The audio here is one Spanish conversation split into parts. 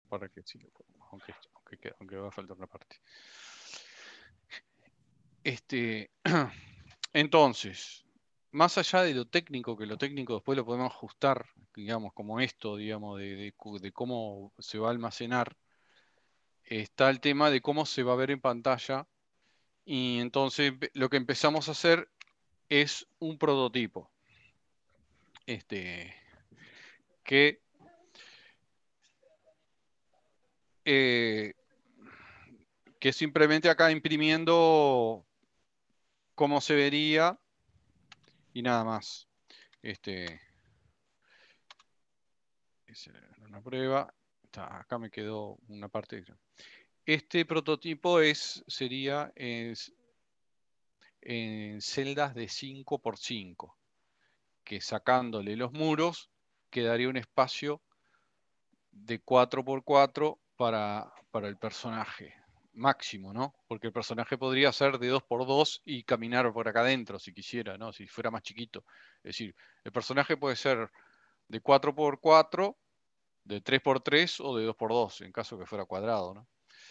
para que sí, aunque va a faltar una parte. Entonces, más allá de lo técnico, que lo técnico después lo podemos ajustar, digamos, como esto, digamos, de cómo se va a almacenar, está el tema de cómo se va a ver en pantalla. Y entonces lo que empezamos a hacer es un prototipo. Que eh, que simplemente acá imprimiendo cómo se vería y nada más. Es una prueba. Acá me quedó una parte. Este prototipo sería en celdas de 5 por 5, que sacándole los muros quedaría un espacio de 4 por 4 para el personaje máximo, ¿no? Porque el personaje podría ser de 2 por 2 y caminar por acá adentro si quisiera, ¿no? Si fuera más chiquito. Es decir, el personaje puede ser de 4 por 4, de 3 por 3 o de 2 por 2 en caso que fuera cuadrado, ¿no?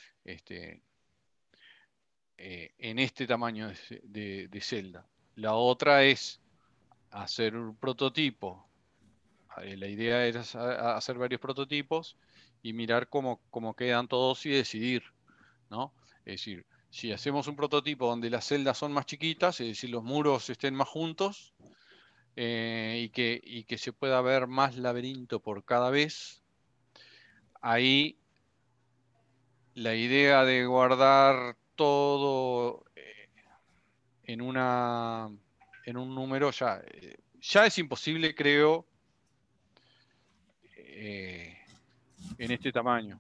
En este tamaño de celda. La otra es hacer un prototipo. La idea era hacer varios prototipos y mirar cómo quedan todos y decidir, ¿no? Es decir, si hacemos un prototipo donde las celdas son más chiquitas, es decir, los muros estén más juntos y que se pueda ver más laberinto por cada vez, ahí la idea de guardar todo en un número ya es imposible, creo, eh, en este tamaño.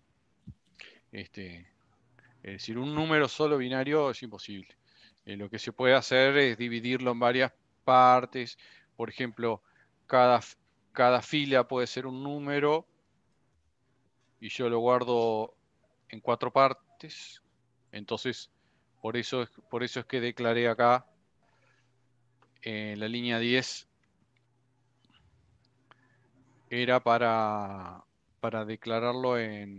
Es decir, un número solo binario es imposible. Lo que se puede hacer es dividirlo en varias partes. Por ejemplo, cada, cada fila puede ser un número y yo lo guardo en 4 partes. Entonces, por eso es que declaré acá en la línea 10 era para declararlo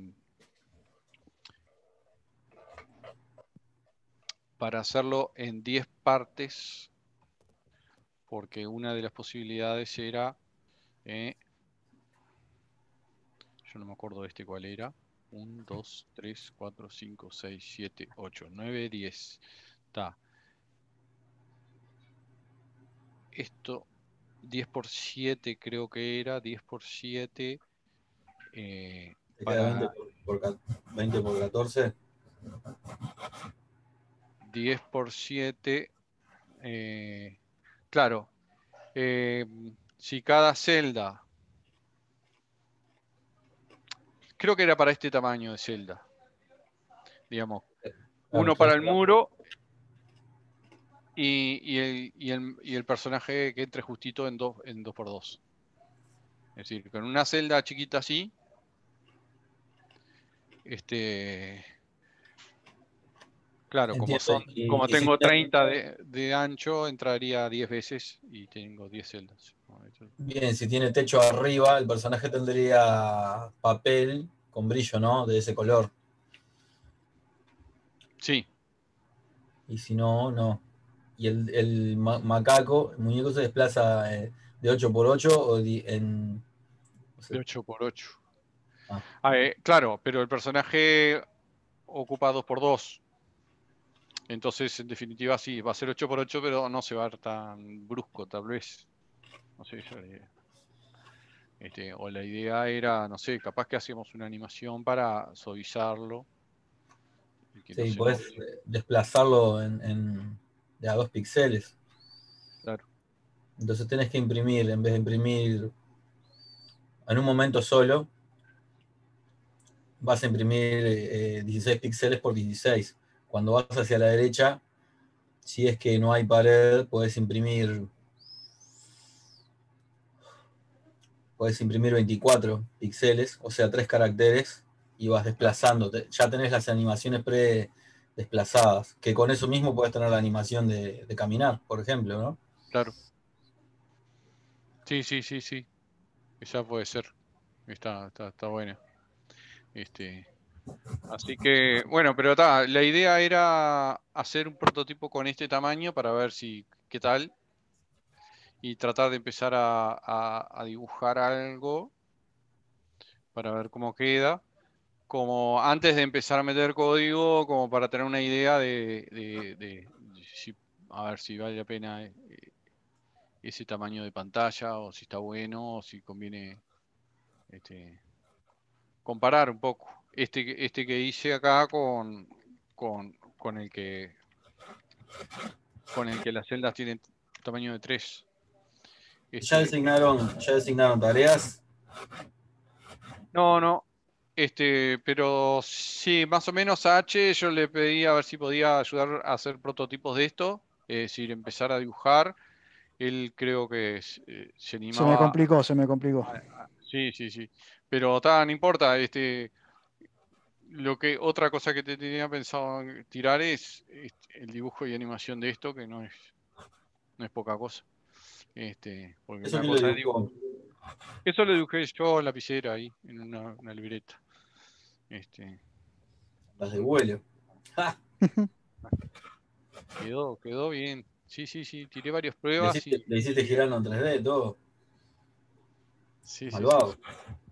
para hacerlo en 10 partes, porque una de las posibilidades era, yo no me acuerdo de cuál era, 1, 2, 3, 4, 5, 6, 7, 8, 9, 10. Está. Esto, 10 por 7 creo que era, 10 por 7 Te queda para 20 por 14. 10 por 7, claro, si cada celda, creo que era para este tamaño de celda, digamos, Claro, uno para 3 el muro y el personaje que entre justito en 2 por 2. Es decir, con una celda chiquita así, claro, entiendo. como Y si tengo tiene, 30 de ancho, entraría 10 veces y tengo 10 celdas. bien, si tiene techo arriba, el personaje tendría papel con brillo, ¿no? De ese color. Sí, Y si no, no. Y el macaco, el muñeco se desplaza de 8 por 8 o en. No de sé. 8 por 8. Ah, Claro, pero el personaje ocupa 2 por 2. Entonces, en definitiva, sí, va a ser 8 por 8, pero no se va a ver tan brusco, tal vez. No sé, o la idea era, no sé, capaz que hacíamos una animación para suavizarlo y que no sí, se podés note. desplazarlo de a 2 píxeles. Claro, Entonces tenés que imprimir, en vez de imprimir en un momento solo, vas a imprimir 16 píxeles por 16. Cuando vas hacia la derecha, si es que no hay pared, puedes imprimir 24 píxeles, o sea, 3 caracteres, y vas desplazando. Ya tenés las animaciones pre-desplazadas, que con eso mismo puedes tener la animación de caminar, por ejemplo, ¿no? claro. Sí, sí, sí, sí. Esa puede ser. Está buena. Este, así que, bueno, pero la idea era hacer un prototipo con este tamaño para ver si, qué tal, y tratar de empezar a dibujar algo para ver cómo queda. Como antes de empezar a meter código, como para tener una idea a ver si vale la pena ese tamaño de pantalla, o si está bueno, o si conviene este, comparar un poco este que hice acá con con el que las celdas tienen tamaño de 3. ¿Ya Este, designaron tareas? no, no. Pero sí, más o menos a H yo le pedí a ver si podía ayudar a hacer prototipos de esto, es decir, empezar a dibujar. Él creo que se Se me animaba. complicó, se me complicó. Sí, sí, sí. Pero no importa, otra cosa que te tenía pensado en tirar es el dibujo y animación de esto, que no es poca cosa. Porque ¿Eso una quién lo cosa es dibujo. dibujó? Eso lo dibujé yo en lapicera ahí, en una libreta. Este, Las de vuelo. ¡Ja! quedó bien. Sí, sí, sí, tiré varias Le pruebas hiciste, y. le hiciste girando en 3D, todo. Sí, sí, sí, Malvado. sí.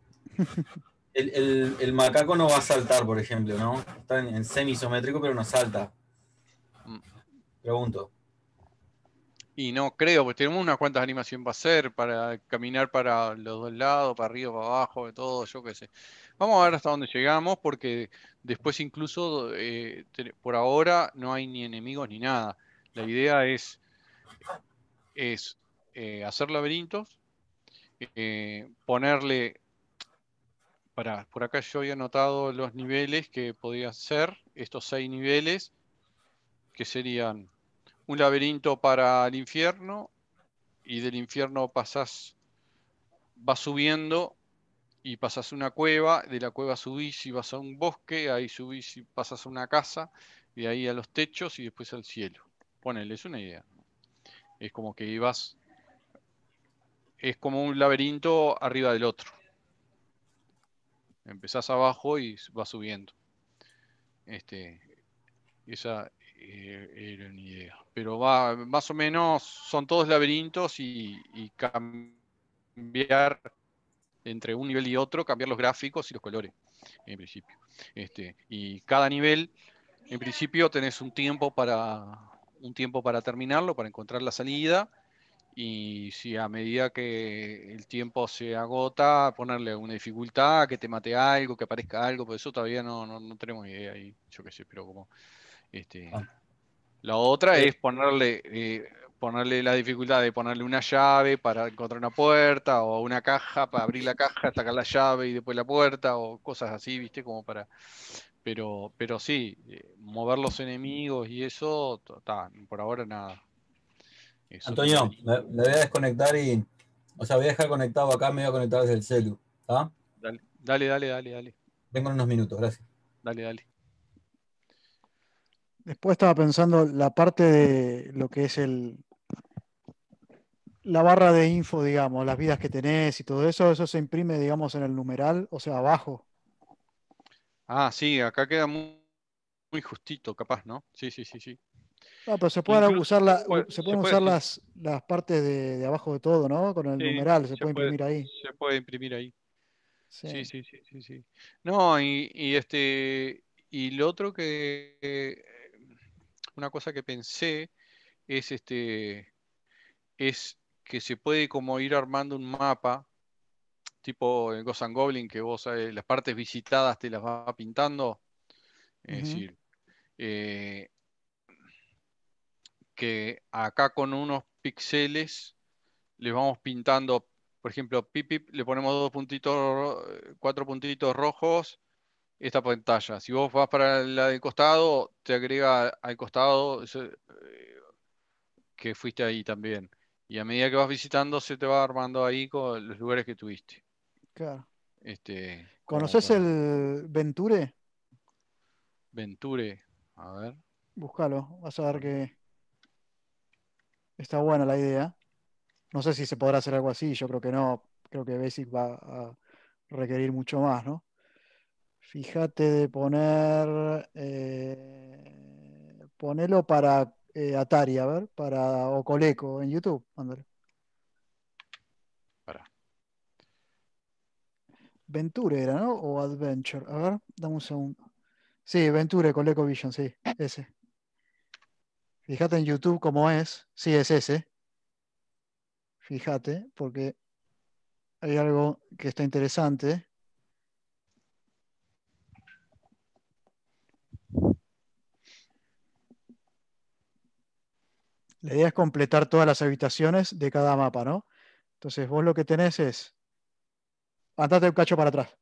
El macaco no va a saltar, por ejemplo, ¿no? Está en semi-isométrico, pero no salta. Mm. Pregunto. Y no creo, porque tenemos unas cuantas animación va a ser para caminar para los dos lados, para arriba, para abajo, de todo, yo qué sé. Vamos a ver hasta dónde llegamos, porque después incluso por ahora no hay ni enemigos ni nada. La idea es hacer laberintos, ponerle, por acá yo había anotado los niveles que podían ser, estos 6 niveles, que serían un laberinto para el infierno, y del infierno vas subiendo y pasas una cueva, de la cueva subís y vas a un bosque, ahí subís y pasas a una casa, de ahí a los techos y después al cielo. Ponele, es una idea. Es como que ibas, es como un laberinto arriba del otro. Empezás abajo y vas subiendo. Este, esa era una idea. Pero va, más o menos son todos laberintos y cambiar entre un nivel y otro, cambiar los gráficos y los colores, en principio. Y cada nivel, en principio, tenés un tiempo para terminarlo, para encontrar la salida. Y si a medida que el tiempo se agota, ponerle una dificultad, que te mate algo, que aparezca algo, por eso todavía no tenemos idea ahí, yo qué sé, pero como este, Ah, la otra eh, es ponerle la dificultad de ponerle una llave para encontrar una puerta, o una caja para abrir la caja, sacar la llave y después la puerta, o cosas así, ¿viste? Como para. Pero sí, mover los enemigos y eso, por ahora nada. Es solo Antonio, laberinto. me voy a desconectar y. O sea, voy a dejar conectado acá, me voy a conectar desde el celu. ¿Está? Dale, dale, dale, dale, dale, Vengo en unos minutos, gracias. dale, dale. Después estaba pensando la parte de lo que es la barra de info, digamos, las vidas que tenés y todo eso, eso se imprime, digamos, en el numeral, o sea, abajo. Ah, sí, acá queda muy justito, capaz, ¿no? Sí, sí, sí, sí. No, pero se pueden Incluso usar, se se pueden puede, usar sí, las partes de abajo de todo, ¿no? Con el sí, numeral, se puede imprimir ahí. se puede imprimir ahí. Sí, Sí. sí, sí, sí, sí. No, y lo otro una cosa que pensé es es que se puede como ir armando un mapa, tipo en Ghost and Goblin, que vos las partes visitadas te las va pintando. Es Ujú. decir, eh, que acá con unos píxeles le vamos pintando, por ejemplo, pip, pip, le ponemos 4 puntitos rojos esta pantalla. Si vos vas para la del costado, te agrega al costado que fuiste ahí también. Y a medida que vas visitando, se te va armando ahí con los lugares que tuviste. Claro. Como ¿Conoces para el Venture? Venture. A ver. Búscalo, vas a ver que está buena la idea. No sé si se podrá hacer algo así, yo creo que no. Creo que Basic va a requerir mucho más, ¿no? Fíjate de poner. Ponelo para Atari, a ver, para o Coleco en YouTube. Ándale. Pará. Venture era, ¿no? O Adventure. A ver, dame un segundo. Sí, Venture, ColecoVision, sí, ese. Fíjate en YouTube cómo es. Sí, es ese. Fíjate, porque hay algo que está interesante. La idea es completar todas las habitaciones de cada mapa, ¿no? Entonces vos lo que tenés es, andate un cacho para atrás,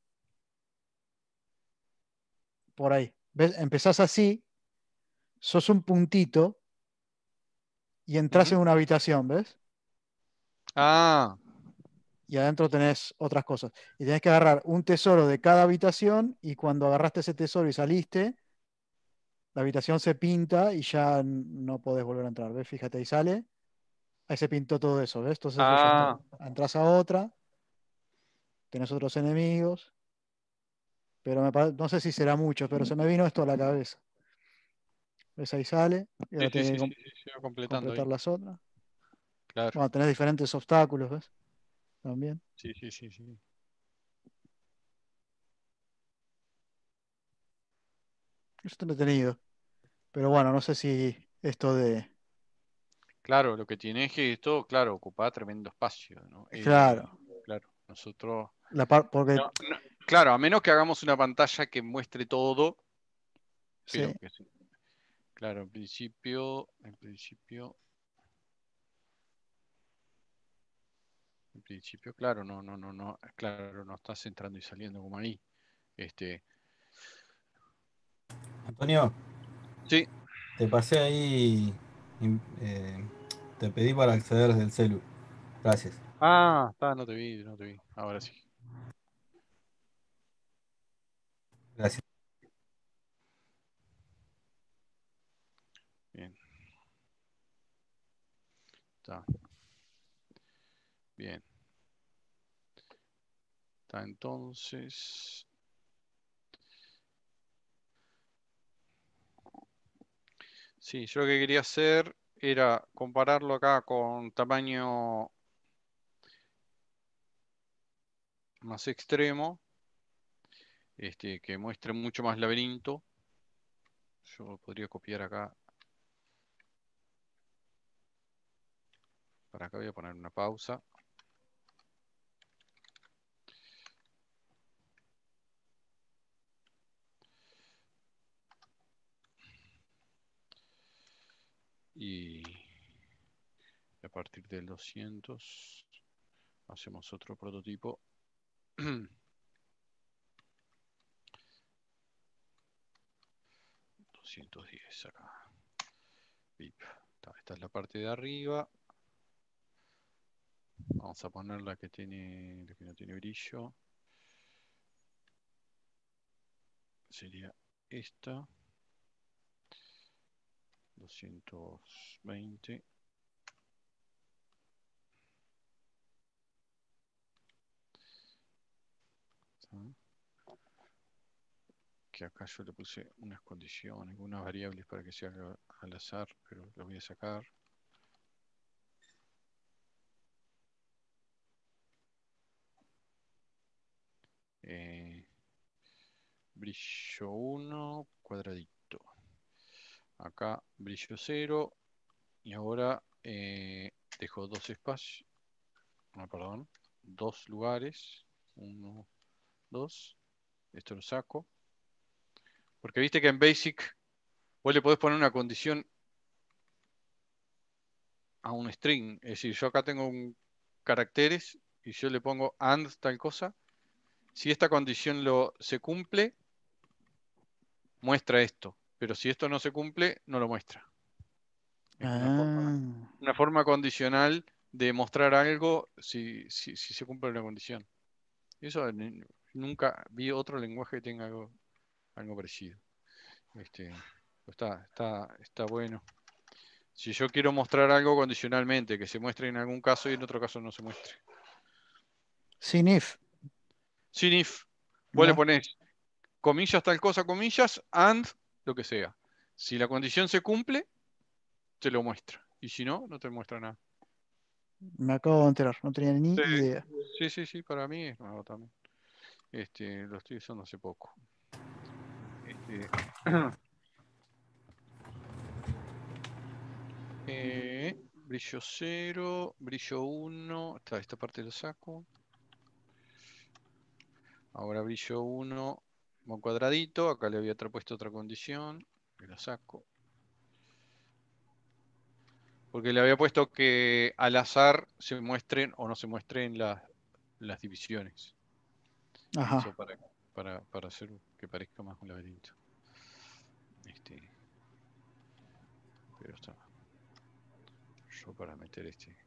por ahí. ¿Ves? Empezás así, sos un puntito y entras Ujú. en una habitación, ¿ves? Ah, Y adentro tenés otras cosas. Y tenés que agarrar un tesoro de cada habitación y cuando agarraste ese tesoro y saliste, la habitación se pinta y ya no podés volver a entrar, ¿ves? Fíjate, ahí sale, ahí se pintó todo eso, ¿ves? Entonces eso ya está. ah, Entras a otra, tenés otros enemigos, pero no sé si será mucho, pero se me vino esto a la cabeza. ¿Ves? Ahí sale, y sí, ahora sí, tenés sí, que sí, sí, se va completando completar ahí. las otras. Claro. Bueno, tenés diferentes obstáculos, ¿ves? También. Sí, sí, sí, sí. Es entretenido. Pero bueno, no sé si esto de... Claro, lo que tiene es que esto, claro, ocupa tremendo espacio, ¿no? Claro, Claro, nosotros, porque... claro, a menos que hagamos una pantalla que muestre todo, Sí, pero que sí. Claro, en principio, claro, no, claro, no estás entrando y saliendo como ahí. Este, Antonio, sí, te pasé ahí, eh, te pedí para acceder desde el celu. Gracias. está, no te vi, no te vi. Ahora sí. Gracias. Bien, está, bien. Está entonces. Sí, yo lo que quería hacer era compararlo acá con tamaño más extremo, que muestre mucho más laberinto. Yo podría copiar acá. Para acá voy a poner una pausa. Y a partir del 200 hacemos otro prototipo. 210 acá. Pip. Esta es la parte de arriba. Vamos a poner la que no tiene brillo. Sería esta. 220. ¿Sí? Que acá yo le puse unas condiciones, unas variables para que se haga al azar, pero lo voy a sacar. Eh, Brillo 1, cuadradito. Acá brillo 0. Y ahora dejo dos espacios. No, perdón. Dos lugares. Uno, dos. Esto lo saco. Porque viste que en Basic vos le podés poner una condición a un string. Es decir, yo acá tengo un caracteres y yo le pongo and tal cosa. Si esta condición se cumple, muestra esto. Pero si esto no se cumple, no lo muestra. Es ah, una forma condicional de mostrar algo si se cumple una condición. Eso nunca vi otro lenguaje que tenga algo parecido. Este, está bueno. Si yo quiero mostrar algo condicionalmente, que se muestre en algún caso y en otro caso no se muestre. sin if, Sin if, vos le mirá. ponés comillas, tal cosa, comillas, and lo que sea. Si la condición se cumple, te lo muestra. Y si no, no te muestra nada. Me acabo de enterar, no tenía ni Sí, idea. sí, para mí es nuevo también. Lo estoy usando hace poco. Este, brillo 0, brillo 1. Esta parte lo saco. Ahora brillo 1, un cuadradito. Acá le había puesto otra condición. Me la saco. Porque le había puesto que al azar se muestren o no se muestren las divisiones. Ajá. Eso para hacer que parezca más un laberinto. Pero está. Yo para meter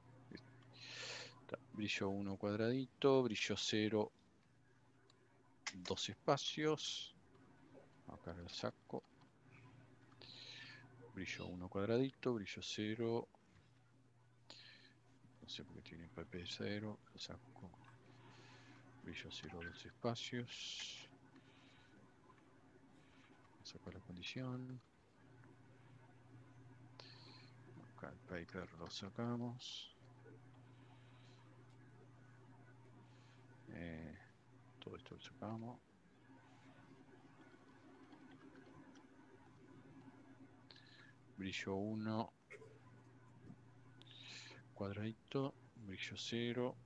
brillo 1 cuadradito, brillo 0 dos espacios. Acá lo saco. Brillo 1 cuadradito, brillo 0. No sé por qué tiene PP0. Lo saco. Brillo 0 dos espacios. Saco la condición. Acá el paper lo sacamos. Todo esto lo sacamos. Brillo 1 cuadradito, brillo 0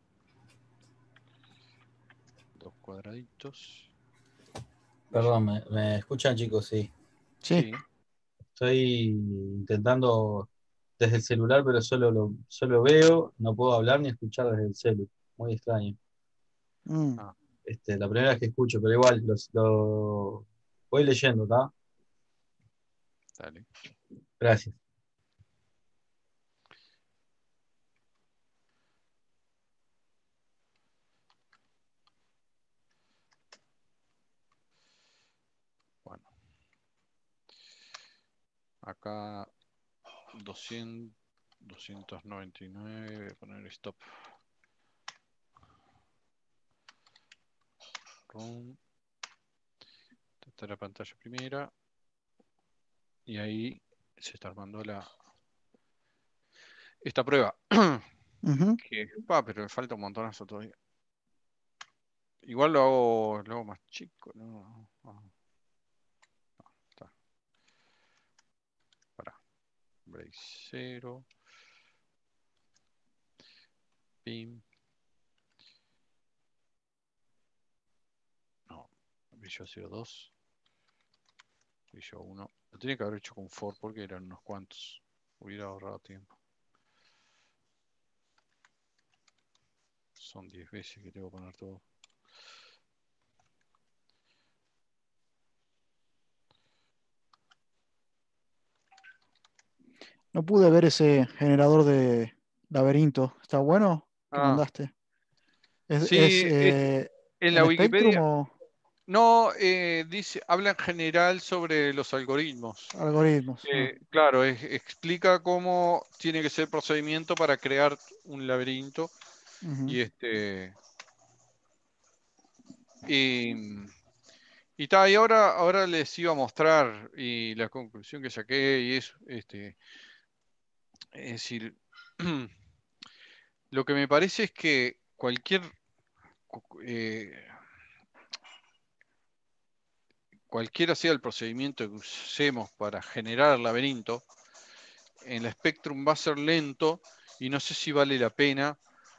dos cuadraditos. Perdón, ¿me escuchan, chicos? Sí. Sí. Sí. Estoy intentando desde el celular, pero solo veo, no puedo hablar ni escuchar desde el celu. Muy extraño. Mm. Ah, La primera vez que escucho, pero igual lo voy leyendo, ¿está? dale. Gracias. Bueno, acá 200, 299, voy a poner stop. Room. Esta está la pantalla primera. Y ahí se está armando esta prueba. Ujú. Pero le falta un montonazo todavía. Igual lo hago más chico, ¿no? Está. Para. Break 0. Pim. No. Brillo 02. Brillo 1. Lo tenía que haber hecho con for porque eran unos cuantos. Hubiera ahorrado tiempo. Son 10 veces que tengo que poner todo. No pude ver ese generador de laberinto. ¿Está bueno? ¿Qué Ah, mandaste? ¿Es, sí, en la en Spectrum Wikipedia. o No, habla en general sobre los algoritmos. algoritmos? Ah, Claro, explica cómo tiene que ser el procedimiento para crear un laberinto. ujú. Y y ahora les iba a mostrar y la conclusión que saqué y eso, es decir, lo que me parece es que eh, cualquiera sea el procedimiento que usemos para generar el laberinto, en la Spectrum va a ser lento y no sé si vale la pena.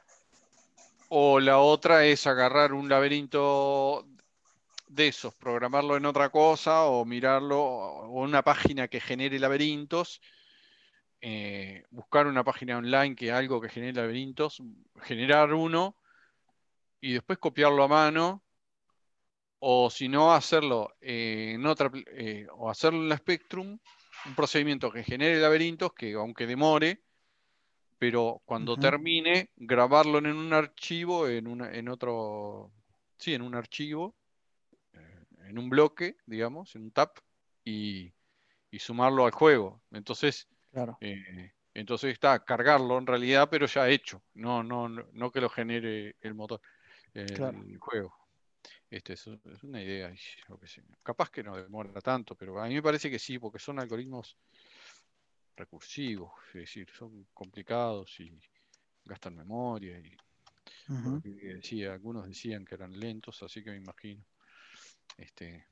O la otra es agarrar un laberinto de esos, programarlo en otra cosa o mirarlo, o una página que genere laberintos, buscar una página online algo que genere laberintos, generar uno y después copiarlo a mano, o si no, hacerlo en otra, o hacerlo en la Spectrum, un procedimiento que genere laberintos, que aunque demore, pero cuando Ujú. termine, grabarlo en un archivo, en otro, sí, en un archivo, en un bloque, digamos, en un tab, y, y sumarlo al juego. Claro, Entonces está, cargarlo en realidad, pero ya hecho, no que lo genere el motor, claro. el juego. Es una idea, y yo qué sé. Capaz que no demora tanto, pero a mí me parece que sí, porque son algoritmos recursivos, es decir, son complicados y gastan memoria y por lo Ujú. que decía, algunos decían que eran lentos, así que me imagino. Este,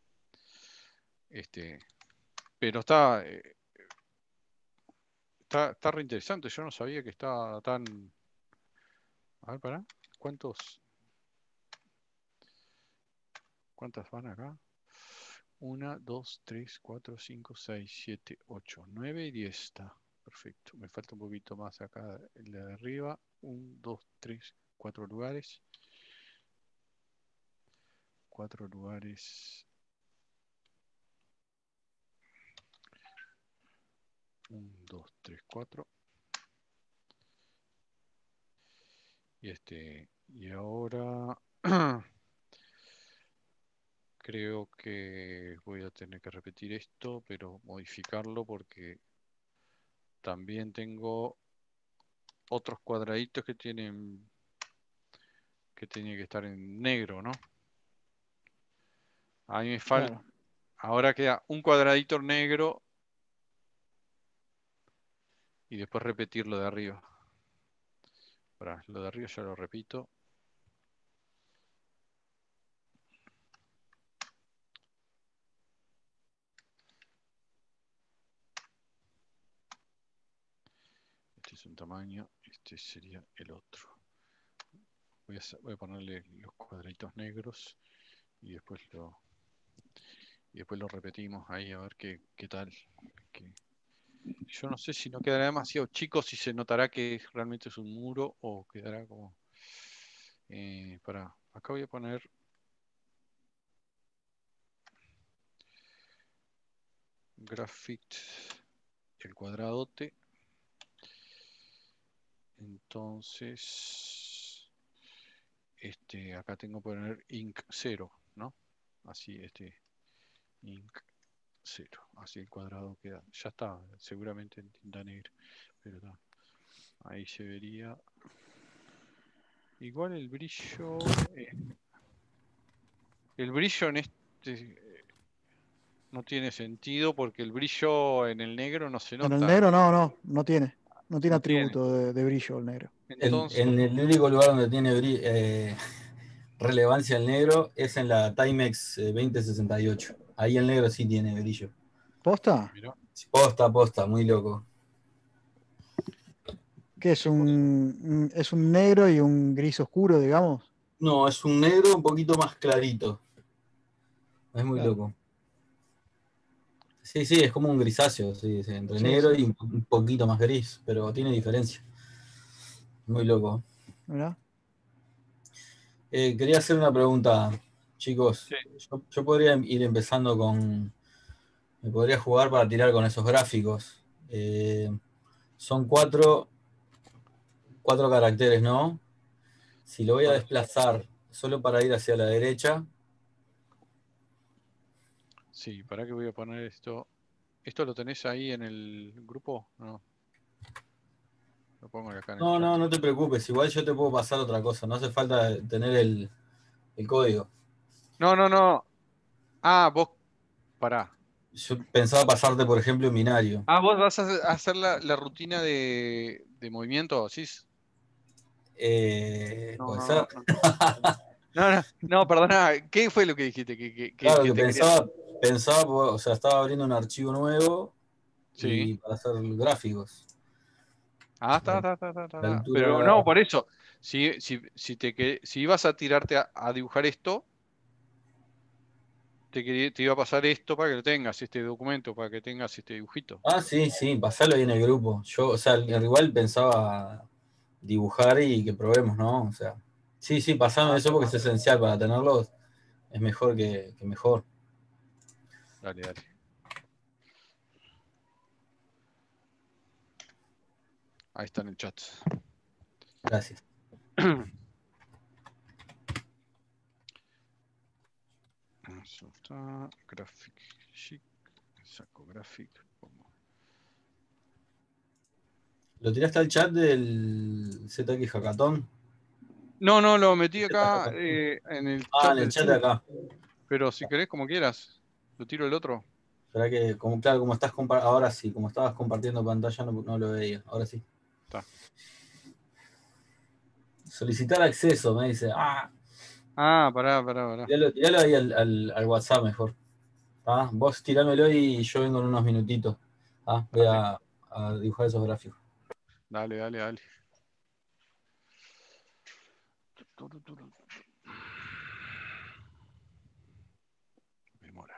este, pero está re interesante. Yo no sabía que estaba tan. A ver, pará. ¿Cuántos, ¿Cuántas van acá? 1, 2, 3, 4, 5, 6, 7, 8, 9 y 10 está. Perfecto. Me falta un poquito más acá el de arriba. 1, 2, 3, 4 lugares. 4 lugares. 1, 2, 3, 4. Y ahora creo que voy a tener que repetir esto, pero modificarlo porque también tengo otros cuadraditos que tienen que estar en negro, ¿no? A mí me falta, Claro. ahora queda un cuadradito negro y después repetir lo de arriba. Lo de arriba ya lo repito. Este es un tamaño, este sería el otro. Voy a ponerle los cuadraditos negros y después lo repetimos ahí a ver qué tal. Que- Yo no sé si no quedará demasiado chico, si se notará que realmente es un muro o quedará como. Acá voy a poner graphic el cuadradote. Entonces, acá tengo que poner ink 0, ¿no? Así, ink 0. Así el cuadrado queda. Ya está, seguramente en tinta negra. Pero está. Ahí se vería. Igual el brillo. El brillo en no tiene sentido porque el brillo en el negro no se En el nota. negro no tiene. No tiene No tiene. atributo de brillo el negro. Entonces, En el único lugar donde tiene relevancia el negro es en la Timex 2068. Ahí el negro sí tiene brillo. ¿Posta? mirá, Posta, posta, muy loco. ¿Qué es un negro y un gris oscuro, digamos? No, es un negro un poquito más clarito. Es muy Claro. loco. Sí, sí, es como un grisáceo, sí, sí, entre Sí, negro sí. y un poquito más gris, pero tiene diferencia. Muy loco. Mirá. Quería hacer una pregunta, chicos. sí, Yo podría ir empezando con. Me podría jugar para tirar con esos gráficos. Son cuatro caracteres, ¿no? Si lo voy a bueno, desplazar solo para ir hacia la derecha. sí, ¿para qué voy a poner esto? ¿Esto lo tenés ahí en el grupo? No, lo pongo acá en el No, chat. no, no te preocupes. Igual yo te puedo pasar otra cosa. No hace falta tener el código. No, no, no. Ah, vos, pará. Yo pensaba pasarte, por ejemplo, en binario. Ah, vos vas a hacer la rutina de movimiento, ¿sí? No, Puede no, ser. no, no. No, no, no, perdona. ¿Qué fue lo que dijiste? Claro Que que te quería. pensaba, o sea, estaba abriendo un archivo nuevo Sí. y para hacer gráficos. Ah, La, la está. Pero no, altura. por eso. Si ibas a tirarte a dibujar esto, te iba a pasar esto para que lo tengas, este documento, para que tengas este dibujito. Ah, sí, sí, pasalo ahí en el grupo. Yo, o sea, igual pensaba dibujar y que probemos, ¿no? O sea, sí, sí, pasame Ah, eso porque es esencial para tenerlos. Es mejor que mejor. dale, dale. Ahí está en el chat. Gracias. Eso está. Graphic Chic. Saco Graphic. ¿Lo tiraste al chat del ZX Hackathon? No, no, lo metí chat acá acá. en el Ah, chat en el del chat de Zoom. acá. Pero si querés, como quieras, lo tiro el otro. Será que, como, claro, como estás ahora sí, como estabas compartiendo pantalla, no lo veía. Ahora sí. Está. Solicitar acceso, me dice. Ah, Ah, pará. tiralo ahí al WhatsApp mejor. ¿Ah? Vos tirámelo y yo vengo en unos minutitos. ¿Ah? Voy Dale, a dibujar esos gráficos. dale. Demora.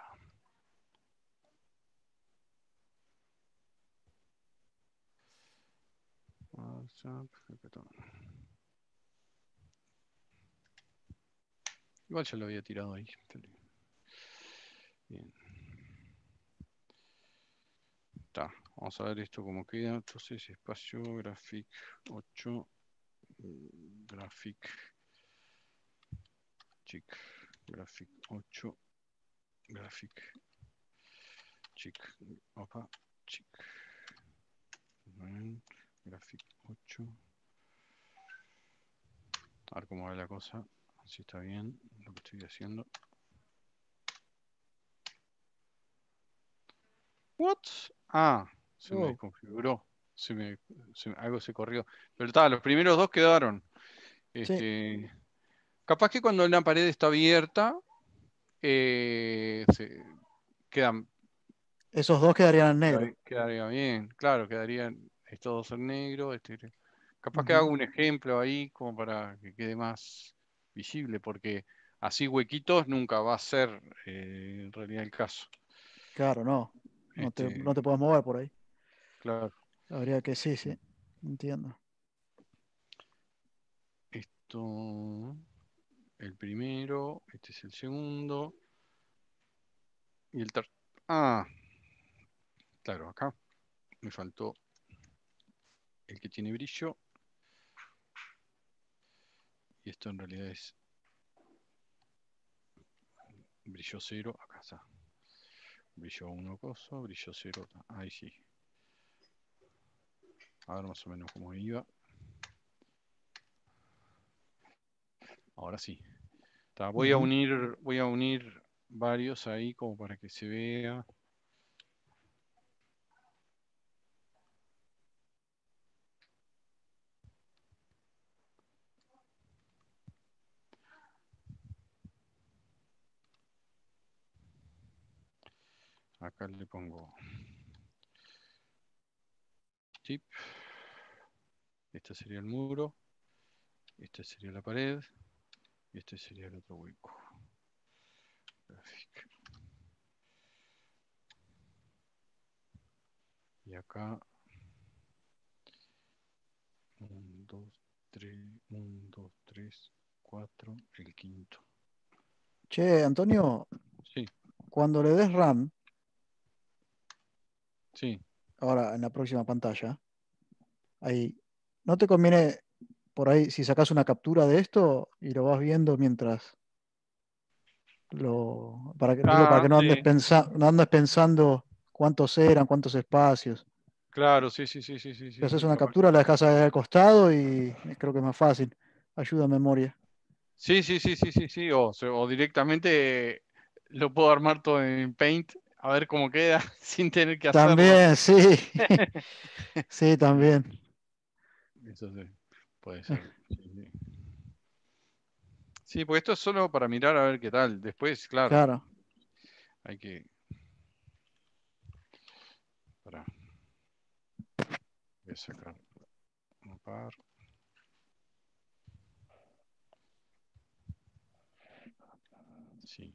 WhatsApp, igual ya lo había tirado ahí. Bien. Está. Vamos a ver esto cómo queda. Entonces, espacio, graphic 8, graphic, chic, graphic 8, graphic, chic, opa, chic. Graphic 8. A ver cómo va la cosa. Si está bien lo que estoy haciendo. What? Ah, se me Oh, desconfiguró. Algo se corrió. Pero está, los primeros dos quedaron. sí, Capaz que cuando la pared está abierta, se quedan, esos dos quedarían en negro. quedaría bien. Claro, quedarían estos dos en negro. Capaz que hago Ujú. un ejemplo ahí como para que quede más visible, porque así huequitos nunca va a ser en realidad el caso. Claro, no. No te Este, puedes mover por ahí. claro, Habría que, sí, entiendo. esto, el primero, este es el segundo, y el tercero. Ah, claro, acá me faltó el que tiene brillo, y esto en realidad es brillo cero, acá está. Brillo 1 coso, brillo cero, ahí sí. A ver más o menos cómo iba. Ahora sí. Ujú. Voy a unir varios ahí como para que se vea. Acá le pongo tip. Este sería el muro. Este sería la pared. Y este sería el otro hueco. Graphic. Y acá 1, 2, 3, 1, 2, 3, 4, el quinto. Che, Antonio, Sí, cuando le des RAM, sí. ahora en la próxima pantalla, ahí, ¿no te conviene por ahí si sacas una captura de esto y lo vas viendo mientras para que, digo, para Ah, que sí. no andes pensando cuántos eran, cuántos espacios? Claro, sí. Si haces Sí, una capaz. captura, la dejas ahí al costado y creo que es más fácil. Ayuda a memoria. Sí. O directamente lo puedo armar todo en Paint, a ver cómo queda, sin tener que hacerlo. También, sí. Sí, también. Eso sí, puede ser. Sí, porque esto es solo para mirar a ver qué tal. Después, claro, Claro. hay que. Pará, voy a sacar un par. Sí,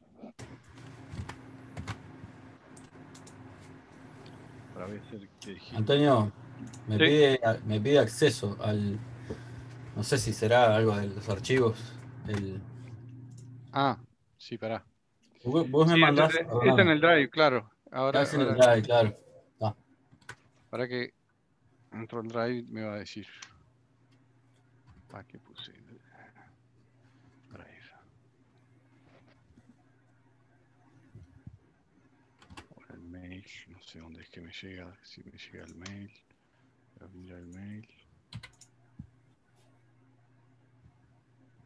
para ver si elegir. Antonio, Sí. me pide acceso al. No sé si será algo de los archivos. El, Ah, sí, pará. vos me Sí, mandás, es en perdóname. el Drive, claro. Ya es en el Ahora, drive, claro. Ah, para que entro al Drive me va a decir. ¿Para qué puse el Drive? O el mail, no sé dónde es que me llega, si me llega el mail. Voy a abrir el mail.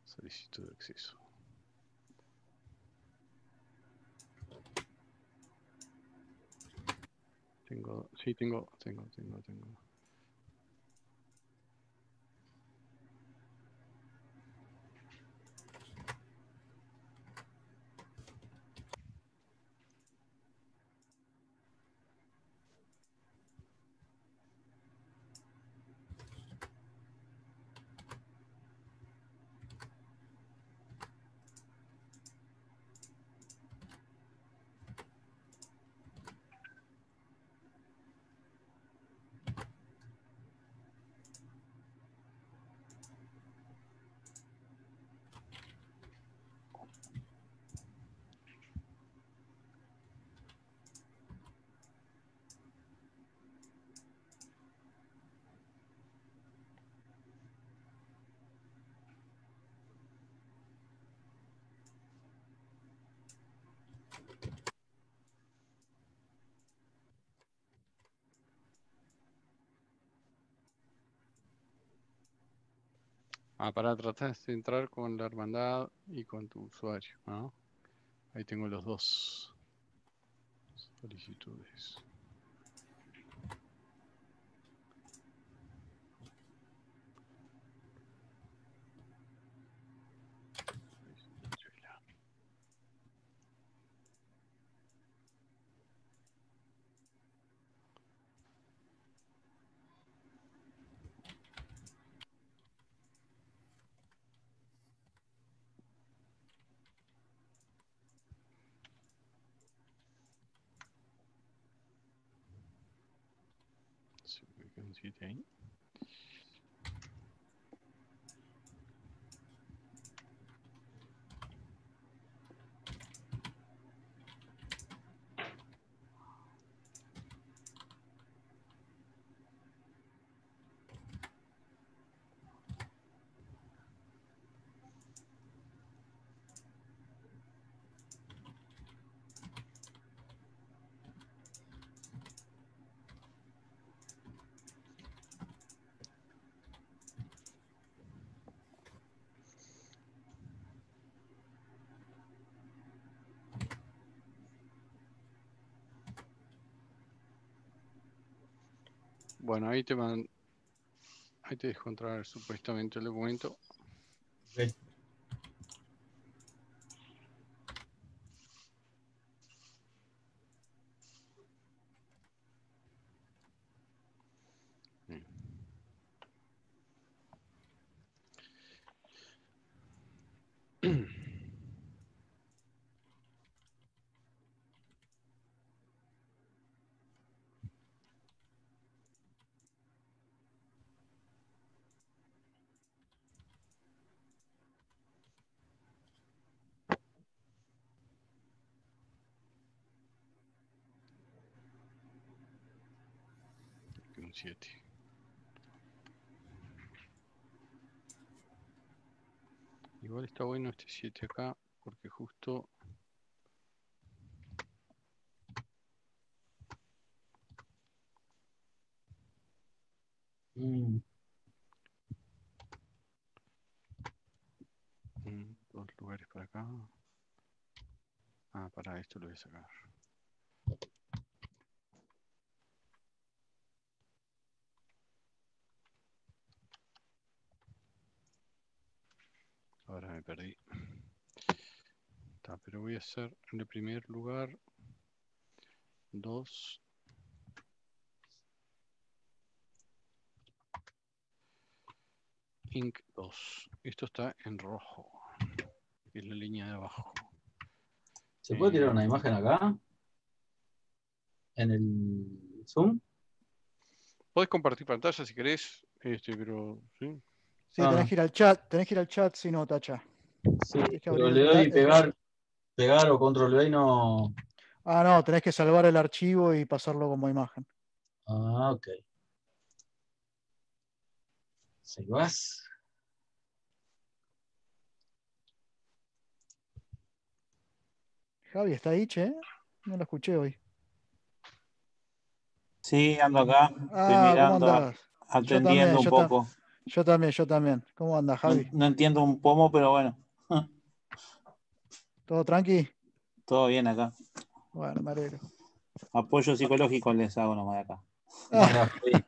Solicitud de acceso. Sí, tengo. Para tratar de entrar con la hermandad y con tu usuario, ¿no? Ahí tengo los dos solicitudes. Se ubica un 7 ahí. Bueno, ahí te dejo entrar supuestamente el documento. Ok. Bien. Un 7. Igual está bueno este 7 acá, porque justo dos lugares para acá. Para esto lo voy a sacar. Ahora me perdí. Pero voy a hacer en el primer lugar 2. Inc 2. Esto está en rojo. Es la línea de abajo. ¿Se puede tirar una imagen acá? En el Zoom. Podés compartir pantalla si querés, pero sí. Sí, tenés que ir al chat, si no, tacha. Sí, Tenés que pero abrir le doy pegar o control V y no. no, tenés que salvar el archivo y pasarlo como imagen. Ok. ¿Vas? Javi, ¿está ahí, che? No lo escuché hoy. Sí, ando acá. Estoy ¿Cómo mirando, andás? Yo también, atendiendo un poco. Yo también, yo también. ¿Cómo anda, No, Javi? no entiendo un pomo, pero bueno. ¿Todo tranqui? Todo bien acá. Bueno, me alegro. Apoyo psicológico les hago nomás de acá. ¿Cómo andás, Javi?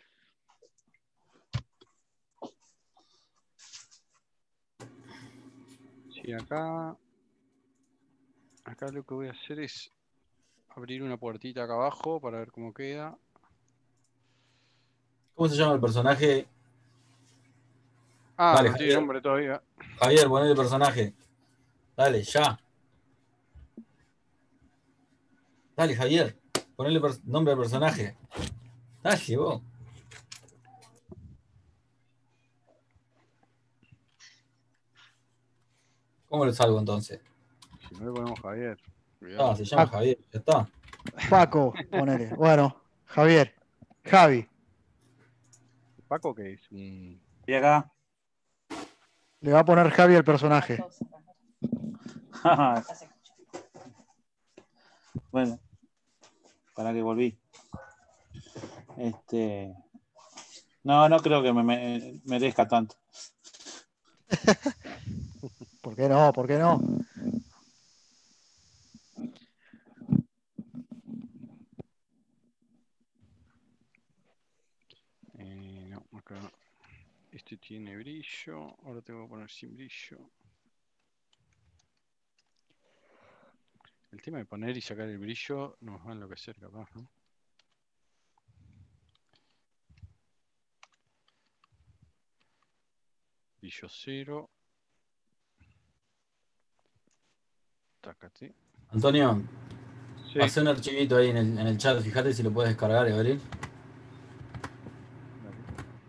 Sí, acá lo que voy a hacer es abrir una puertita acá abajo para ver cómo queda. ¿Cómo se llama el personaje? Ah, Dale, no tiene Javier. nombre todavía. Javier, ponele el personaje. Dale, ya. Dale, Javier. Ponele nombre al personaje. Dale, vos. ¿Cómo lo salgo entonces? Si no le ponemos Javier, Ah, cuidado. se llama Paco, Javier, ya está. Paco, ponele. Bueno, Javier. Javi. Paco, que es un... Y acá. Le va a poner Javi al personaje. Bueno, para que volví. No, no creo que me merezca tanto. ¿Por qué no? ¿Por qué no? no, acá. Este tiene brillo. Ahora tengo que poner sin brillo. El tema de poner y sacar el brillo nos va a enloquecer capaz, ¿no? Brillo 0. Tácate. Antonio, Sí. pasé un archivito ahí en el chat, fíjate si lo puedes descargar y abrir. Dale.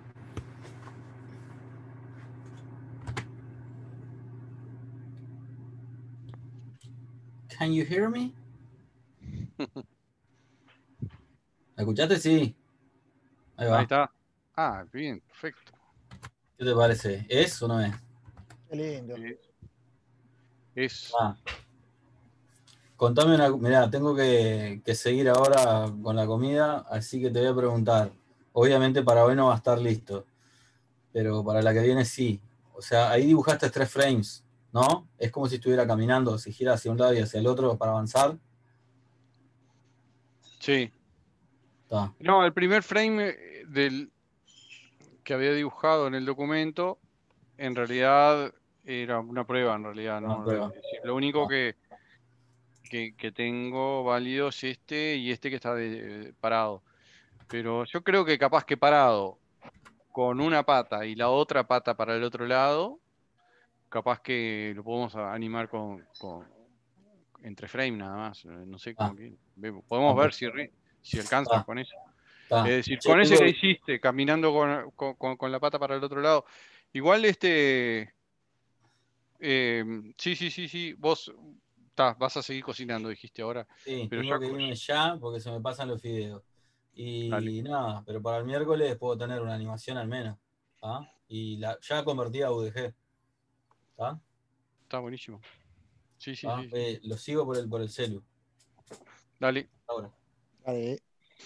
Can you hear me? ¿Me escuchaste? Sí. Ahí Ahí va. está. Ah, bien, perfecto. ¿Qué te parece? ¿Es o no es? Qué lindo. Es. Ah, contame una. Mirá, tengo que seguir ahora con la comida, así que te voy a preguntar. Obviamente para hoy no va a estar listo, pero para la que viene sí. O sea, ahí dibujaste 3 frames, ¿no? Es como si estuviera caminando, si gira hacia un lado y hacia el otro para avanzar. Sí. Está. No, el primer frame del que había dibujado en el documento, en realidad era una prueba, en realidad, Una ¿no? prueba. Es decir, lo único que tengo válido es este y este que está parado. Pero yo creo que capaz que parado con una pata y la otra pata para el otro lado, capaz que lo podemos animar entre frame nada más. No sé Ah, cómo que. ah, Podemos ver perfecto. si alcanza Está, con eso. Es está. decir, Che, con ese que tengo. hiciste, caminando con la pata para el otro lado. Igual sí, vos vas a seguir cocinando, dijiste ahora, Sí, pero tengo ya, que irme ya porque se me pasan los fideos. dale, Y nada, pero para el miércoles puedo tener una animación al menos. ¿Ah? Y ya convertí a UDG. ¿Está? está buenísimo. Sí, sí, ¿Ah? sí, sí. Lo sigo por el celu. Dale, Ahora. Vale.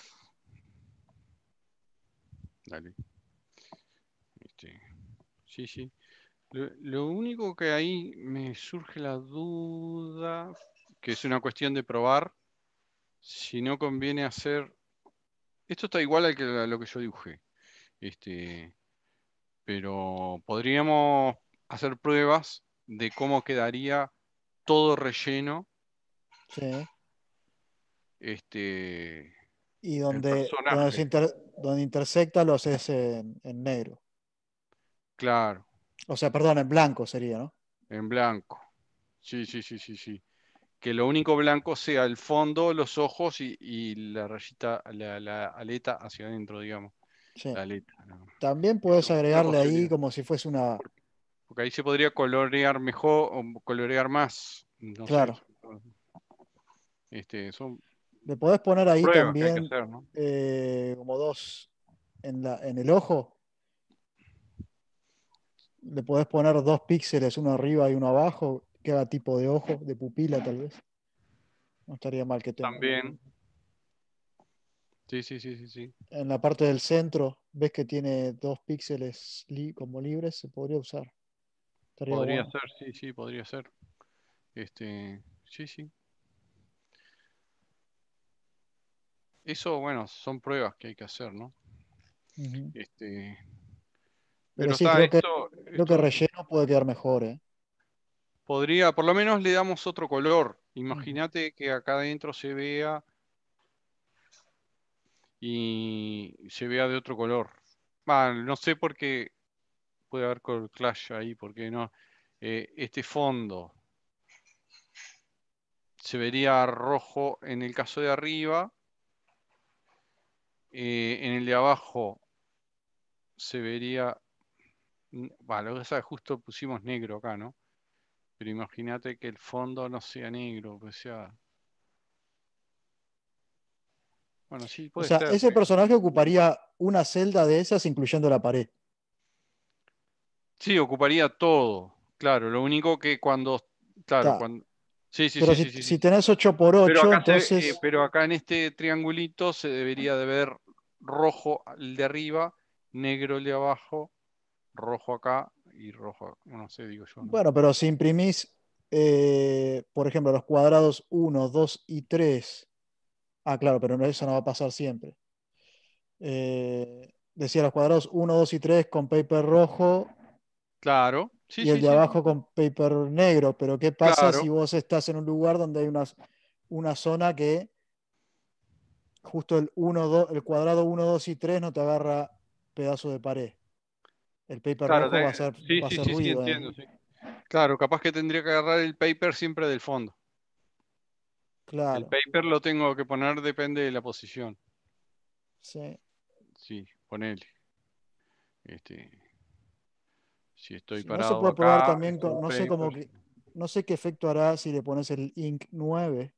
dale. Este, sí, sí. Lo único que ahí me surge la duda, que es una cuestión de probar, si no conviene hacer. Esto está igual a lo que yo dibujé. Este, pero podríamos hacer pruebas de cómo quedaría todo relleno, Sí. este, Y el donde personaje. donde intersecta lo haces en negro. Claro, O sea, perdón, en blanco sería, ¿no? en blanco. Sí, sí, sí, sí, sí. Que lo único blanco sea el fondo, los ojos y la rayita, la aleta hacia adentro, digamos. Sí. La aleta, ¿no? También Es puedes una agregarle ahí posibilidad. como si fuese una. Porque ahí se podría colorear mejor o colorear más. No sé. Claro. Son Le podés poner ahí pruebas que hay que también hacer, ¿no? como dos en el ojo. Le podés poner 2 píxeles, uno arriba y uno abajo, que haga tipo de ojo, de pupila tal vez. No estaría mal que tenga. También, Sí, sí, sí, sí, sí. En la parte del centro, ves que tiene 2 píxeles como libres, se podría usar. Estaría Podría bueno. ser, sí, sí, podría ser. Sí, sí. Eso, bueno, son pruebas que hay que hacer, ¿no? Ujú. Este, Pero pero sí, está creo que esto relleno puede quedar mejor, ¿eh? podría, por lo menos le damos otro color. Ujú. Imagínate que acá adentro se vea y se vea de otro color. No sé por qué puede haber color clash ahí, porque no. Este fondo se vería rojo en el caso de arriba, en el de abajo se vería, lo que pasa es que justo pusimos negro acá, ¿no? Pero imagínate que el fondo no sea negro, que sea, bueno, sí, O puede sea, ser. ese personaje ocuparía una celda de esas, incluyendo la pared. Sí, ocuparía todo. Claro, lo único que cuando, claro, Está. cuando, sí, sí, Pero sí, si, sí, sí, si sí. tenés 8 por Pero 8, acá entonces. pero acá en este triangulito se debería de ver rojo el de arriba, negro el de abajo, rojo acá y rojo, no sé, digo yo, ¿no? Bueno, pero si imprimís, por ejemplo, los cuadrados 1, 2 y 3. Ah, claro, pero eso no va a pasar siempre. Decía los cuadrados 1, 2 y 3 con paper rojo Claro, sí, y el sí, de sí, sí, abajo con paper negro. Pero ¿qué pasa si claro, vos estás en un lugar donde hay una zona que justo el cuadrado 1, 2 y 3 no te agarra pedazo de pared? El paper claro, rojo va a hacer, sí, va a sí, hacer sí, sí, ruido entiendo, ahí. sí. Claro, capaz que tendría que agarrar el paper siempre del fondo. El Claro, paper lo tengo que poner, depende de la posición. sí. Sí, ponele. Este, si estoy Si no se parado puede probar acá, también es el con, no sé paper. no sé qué efecto hará si le pones el ink 9.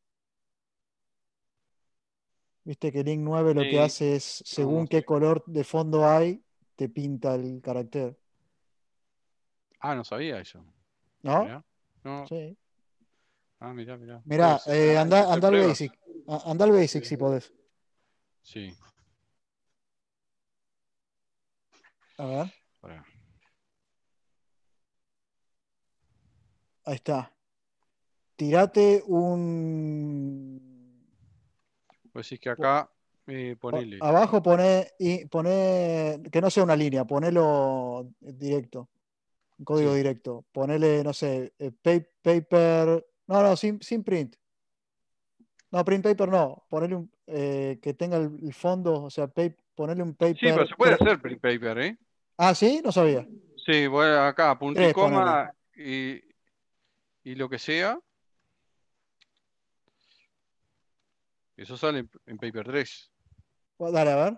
Viste que el ink 9 lo que Sí, hace es, no, no según qué sé. color de fondo hay, te pinta el carácter. No sabía eso. ¿No? Mirá. No, Sí. mirá, mirá. Puede Mirá, ser, hay que hacer anda al pruebas. Basic. Anda al Basic Sí. si podés. Sí, A ver, pará. ahí está. Tirate un. Pues sí que acá, ponele. Abajo pone que no sea una línea, ponelo directo, un código Sí. directo. Ponele, no sé, paper. No, no, sin print. No, print paper no. Ponele que tenga el fondo, o sea, ponele un Sí, pero paper se puede 3. hacer print paper, ¿eh? Ah, ¿sí? No sabía. Sí, voy acá, punto y 3 ponele. coma y lo que sea. Eso sale en paper 3. Dale, a ver.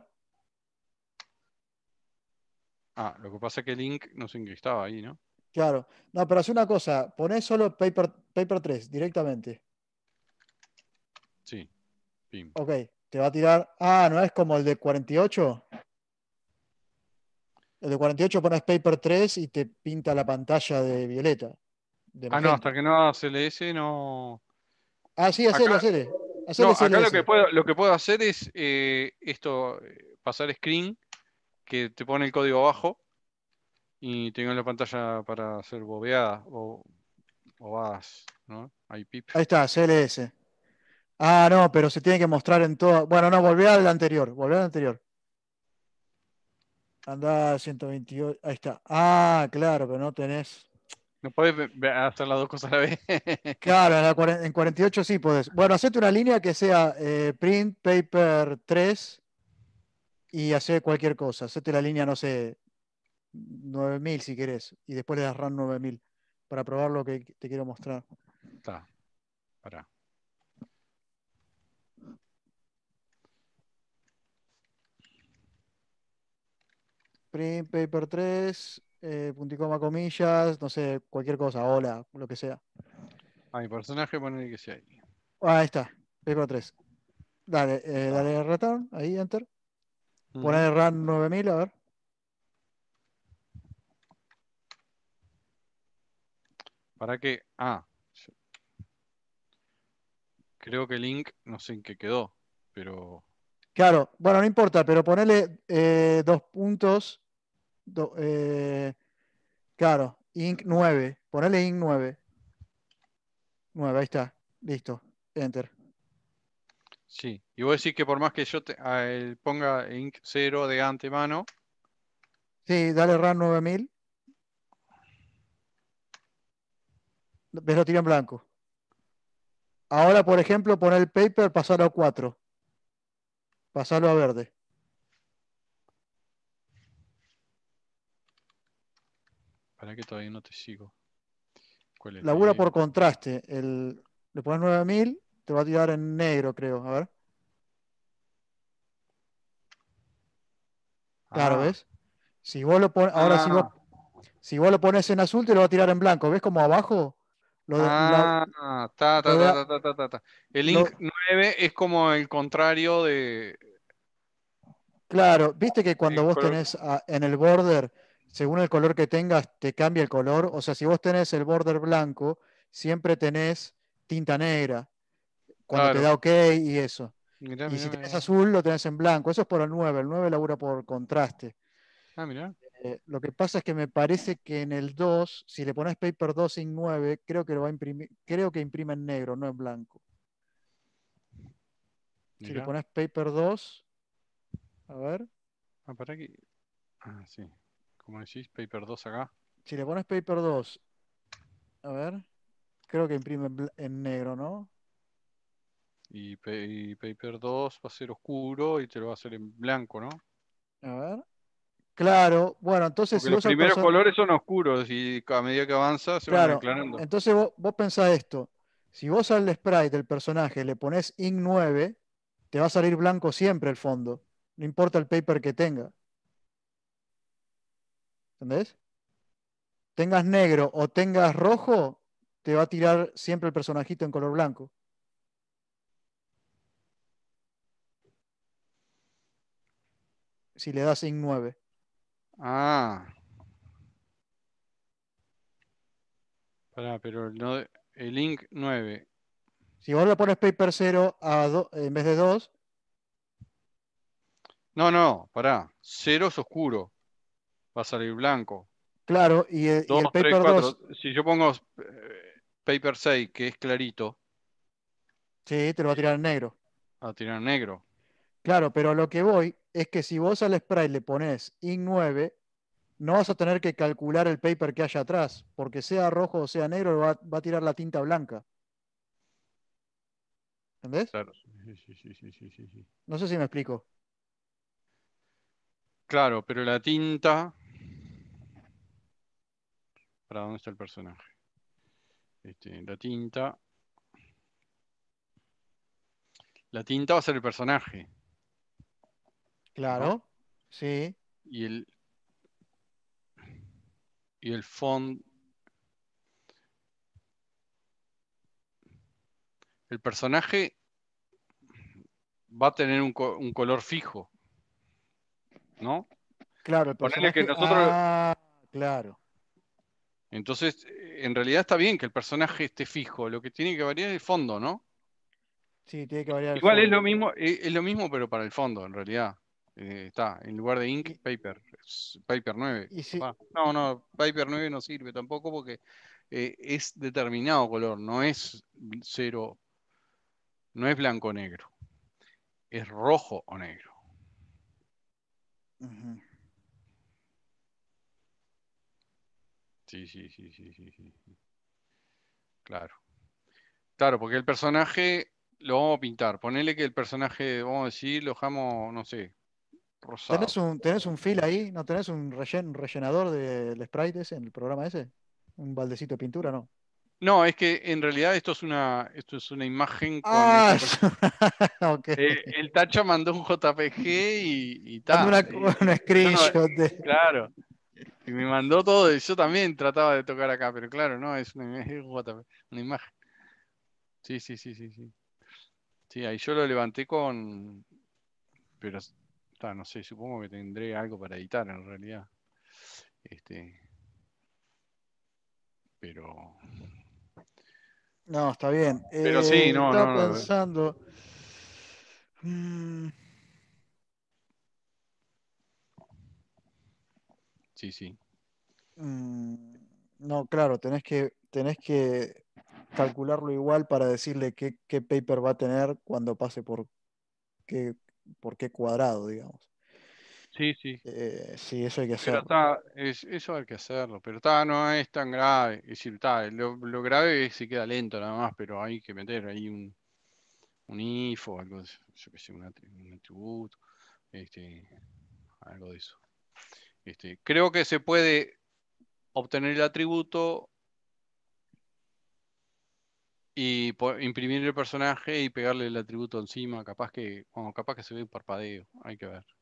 Lo que pasa es que el link no sé en qué estaba ahí, ¿no? Claro. No, pero hace una cosa. Poné solo paper 3 directamente. Sí, pim. Ok. Te va a tirar. Ah, ¿no es como el de 48? El de 48 pones paper 3 y te pinta la pantalla de violeta, de No, hasta magenta. que no haga CLS no. Ah, sí, Acá, hacele, hacele. no, Hacele acá CLS. lo que puedo hacer es pasar screen, que te pone el código abajo y tengo la pantalla para hacer bobeadas o vas, ¿no? Ahí pip. Ahí está, CLS. Ah, no, pero se tiene que mostrar en todo. Bueno, no, volvé al anterior. Volvé al anterior. Andá 128. Ahí está. Ah, claro, pero no tenés. No podés hacer las dos cosas a la vez. Claro, en 48 sí podés. Bueno, hacete una línea que sea print paper 3 y hacer cualquier cosa. Hacete la línea, no sé, 9000 si querés. Y después le das run 9000 para probar lo que te quiero mostrar. Está, pará. Print paper 3, punto y coma comillas, no sé, cualquier cosa, hola, lo que sea. Mi personaje pone que sea ahí. Ahí está, paper 3. Dale, Está. dale return, ahí, enter. Ujú. Poner run 9000, a ver. ¿Para qué? Creo que el link no sé en qué quedó, pero Claro, bueno, no importa, pero ponele 2 puntos. Claro, ink 9. Ponele ink 9. 9, ahí está. Listo. Enter. Sí. Y vos decís que por más que yo ponga ink 0 de antemano, Sí, dale RAM 9000. Ves, lo tira en blanco. Ahora, por ejemplo, poner el paper, pasarlo a 4. Pasarlo a verde. para que todavía no te sigo. ¿Cuál es? Labura por contraste. Le pones 9000, te va a tirar en negro, creo. A ver. Claro, Ah, ¿ves? Si vos lo pones, ahora ah, si vos lo pones en azul, te lo va a tirar en blanco. ¿Ves como abajo? Lo de, la- ta, lo ta, de- ta, ta, ta, ta, ta, ta. El ink lo- 9 es como el contrario de claro, viste que cuando el vos color. tenés en el border, según el color que tengas, te cambia el color. O sea, si vos tenés el border blanco, siempre tenés tinta negra cuando te Claro. da OK y eso. Mirá, Y mirá, si tenés mirá. azul, lo tenés en blanco. Eso es por el 9. El 9 labura por contraste. Ah, mirá. Lo que pasa es que me parece que en el 2, si le pones paper 2 sin 9, creo que lo va a imprimir, creo que imprime en negro, no en blanco. Si le Mirá. pones paper 2, a ver, Ah, para que. Ah, sí. Como decís, paper 2 acá. si le pones paper 2, a ver, creo que imprime en negro, ¿no? Y paper 2 va a ser oscuro y te lo va a hacer en blanco, ¿no? A ver. Claro, bueno, entonces Porque si los vos al primeros personaje, colores son oscuros y a medida que avanza se van claro, aclarando. entonces vos pensás esto, si vos al sprite del personaje le pones ink 9, te va a salir blanco siempre el fondo, no importa el paper que tenga, ¿entendés? Tengas negro o tengas rojo, te va a tirar siempre el personajito en color blanco. Si le das ink 9. Ah, pará, pero el ink 9. Si vos le pones paper 0 en vez de 2, No, no, pará. 0 es oscuro. Va a salir blanco. claro, y 2, el 3, paper 4. 2, Si yo pongo paper 6, que es clarito, sí, te lo va a tirar en negro. va a tirar negro. Claro, pero lo que voy es que si vos al sprite le pones ink 9, no vas a tener que calcular el paper que haya atrás, porque sea rojo o sea negro, va a tirar la tinta blanca. ¿Entendés? Claro. Sí, sí, sí, sí, sí, sí, sí. No sé si me explico. Claro, pero la tinta. ¿Para dónde está el personaje? La tinta. La tinta va a ser el personaje, ¿no? Claro, sí, Y el font. El personaje va a tener un color fijo, ¿no? claro, el Ponele que personaje. nosotros. Ah, claro. Entonces, en realidad está bien que el personaje esté fijo. Lo que tiene que variar es el fondo, ¿no? Sí, tiene que variar el Igual fondo. es lo mismo, pero para el fondo, en realidad. Está, en lugar de ink, Y, paper. Es paper 9. y si, No, no, paper 9 no sirve tampoco porque es determinado color, no es cero, no es blanco o negro, es rojo o negro. Ujú. Sí, sí, sí, sí, sí, sí, sí. Claro. Claro, porque el personaje lo vamos a pintar. Ponele que el personaje, vamos a decir, lo dejamos, no sé, rosado. ¿Tenés un fill ahí? ¿No tenés un rellenador del sprite ese en el programa ese? ¿Un baldecito de pintura? No. No, es que en realidad esto es una imagen con Ah, esta ok. el Tacho mandó un JPG y Mando ta. una Yo no, screenshot de. claro. Y me mandó todo y yo también trataba de tocar acá, pero claro, no, es es un JPG, una imagen. Sí, sí, sí, sí, sí. Sí, ahí yo lo levanté con. Pero no sé, supongo que tendré algo para editar en realidad. Este, pero. No, está bien. Pero sí, no, Estaba no, no. pensando. mm, sí. No, claro, tenés que calcularlo igual para decirle qué paper va a tener cuando pase qué, por qué cuadrado, digamos. Sí, sí. Sí, eso hay que Pero hacerlo. eso hay que hacerlo, pero no es tan grave. Es decir, lo grave es si queda lento nada más, pero hay que meter ahí un if o algo, yo que sé, un atributo, algo de eso. Creo que se puede obtener el atributo y imprimir el personaje y pegarle el atributo encima, capaz que se ve un parpadeo, hay que ver.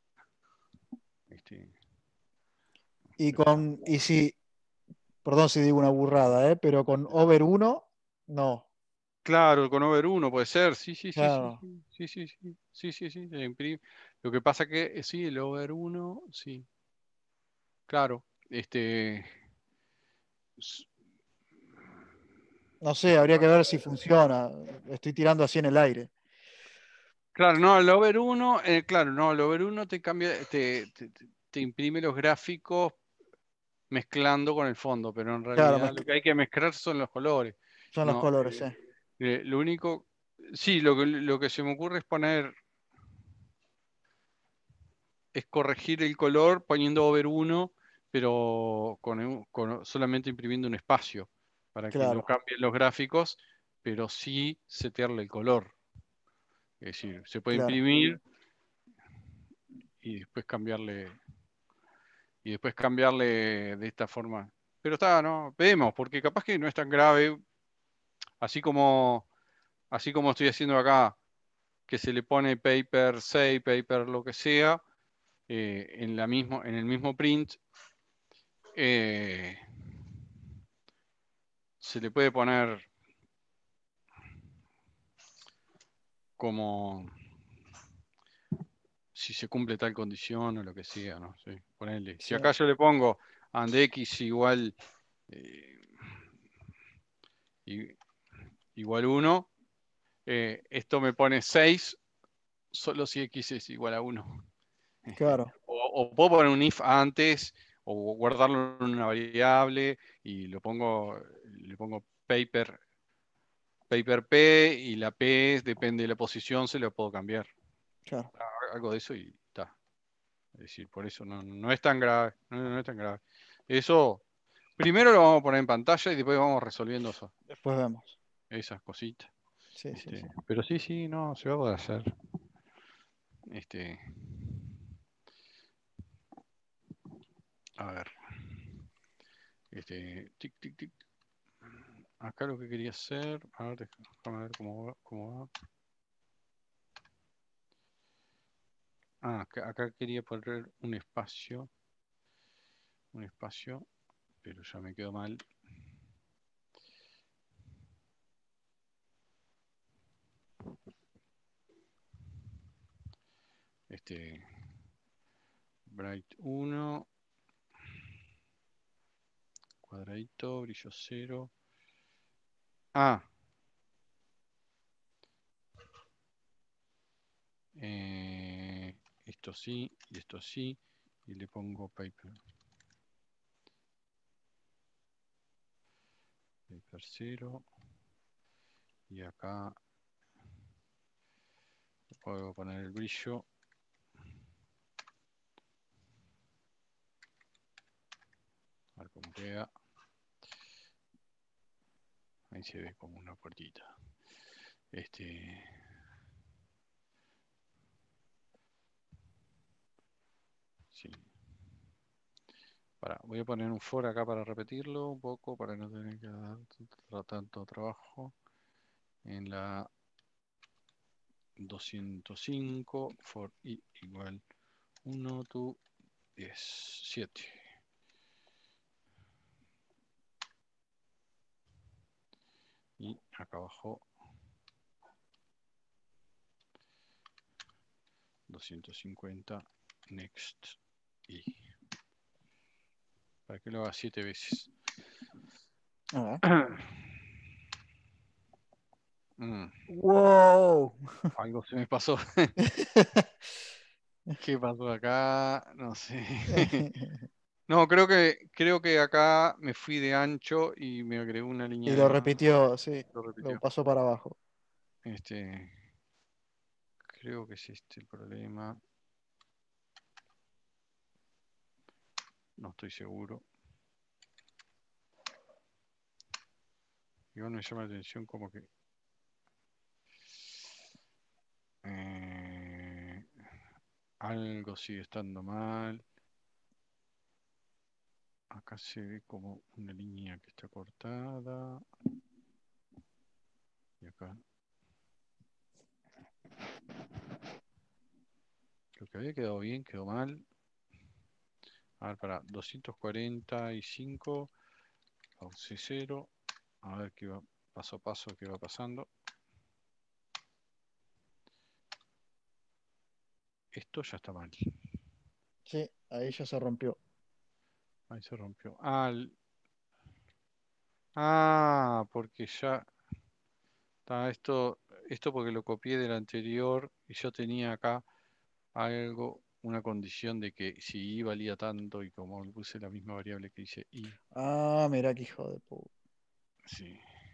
Pero está. Y si, perdón si digo una burrada, pero con over 1, no. Claro, con over 1 puede ser, sí, sí, sí, sí, Claro, sí, sí, sí, sí, sí, sí, sí, Lo que pasa que sí, el over 1, sí, claro, s- no sé, habría que ver si funciona. Estoy tirando así en el aire. claro, no, el over 1, claro, no, el over 1 te cambia, te imprime los gráficos mezclando con el fondo, pero en Claro, realidad lo que hay que mezclar son los colores. son los No, colores, lo único, sí, lo que se me ocurre es corregir el color poniendo over 1, pero solamente imprimiendo un espacio para que no Claro, cambien los gráficos, pero sí setearle el color. Es decir, se puede claro. imprimir y después cambiarle de esta forma. Pero ¿no? Vemos, porque capaz que no es tan grave, así como, así como estoy haciendo acá, que se le pone paper 6, paper lo que sea, en el mismo print, eh, se le puede poner como si se cumple tal condición o lo que sea, ¿no? Sí, ponele. Si Sí, acá yo le pongo and x igual, eh, igual 1, esto me pone 6 solo si x es igual a 1. claro, O puedo poner un if antes o guardarlo en una variable y le pongo paper p y la p depende de la posición, se lo puedo cambiar. claro. Algo de eso y está. Es decir, por eso no es tan grave. No es tan grave. Eso, primero lo vamos a poner en pantalla y después vamos resolviendo Después vemos. esas cositas. Sí, sí, sí. Pero sí, sí, no, se va a poder hacer. Este, a ver. Tic, tic, tic. Acá lo que quería hacer. A ver, déjame ver cómo va. Acá quería poner un espacio. Pero ya me quedó mal. Bright 1, cuadradito, brillo 0. Ah, esto sí y esto sí. Y le pongo paper 0. Y acá puedo poner el brillo. A ver cómo queda. Ahí se ve como una puertita. Sí. Voy a poner un for acá para repetirlo un poco, para no tener que dar tanto trabajo. En la 205, for i igual 1 to 10, 7. Y acá abajo 250 next y para que lo haga 7 veces. A ver. Mm, ¡Wow! algo se me pasó. ¿Qué pasó acá? No sé. No, creo que acá me fui de ancho y me agregó una línea Y lo de... repitió, sí. Lo Lo repitió. pasó para abajo. Creo que es este el problema. No estoy seguro. Igual me llama la atención como que... algo sigue estando mal. Acá se ve como una línea que está cortada. Y acá. Lo que había quedado bien, quedó mal. A ver, para 245. Pause 0. A ver qué va paso a paso, qué va pasando. Esto ya está mal. Sí, ahí ya se rompió. Ahí se rompió. Porque ya está esto porque lo copié del anterior y yo tenía acá una condición de que si i valía tanto y como le puse la misma variable que dice i, Ah, mira qué hijo de puta. sí,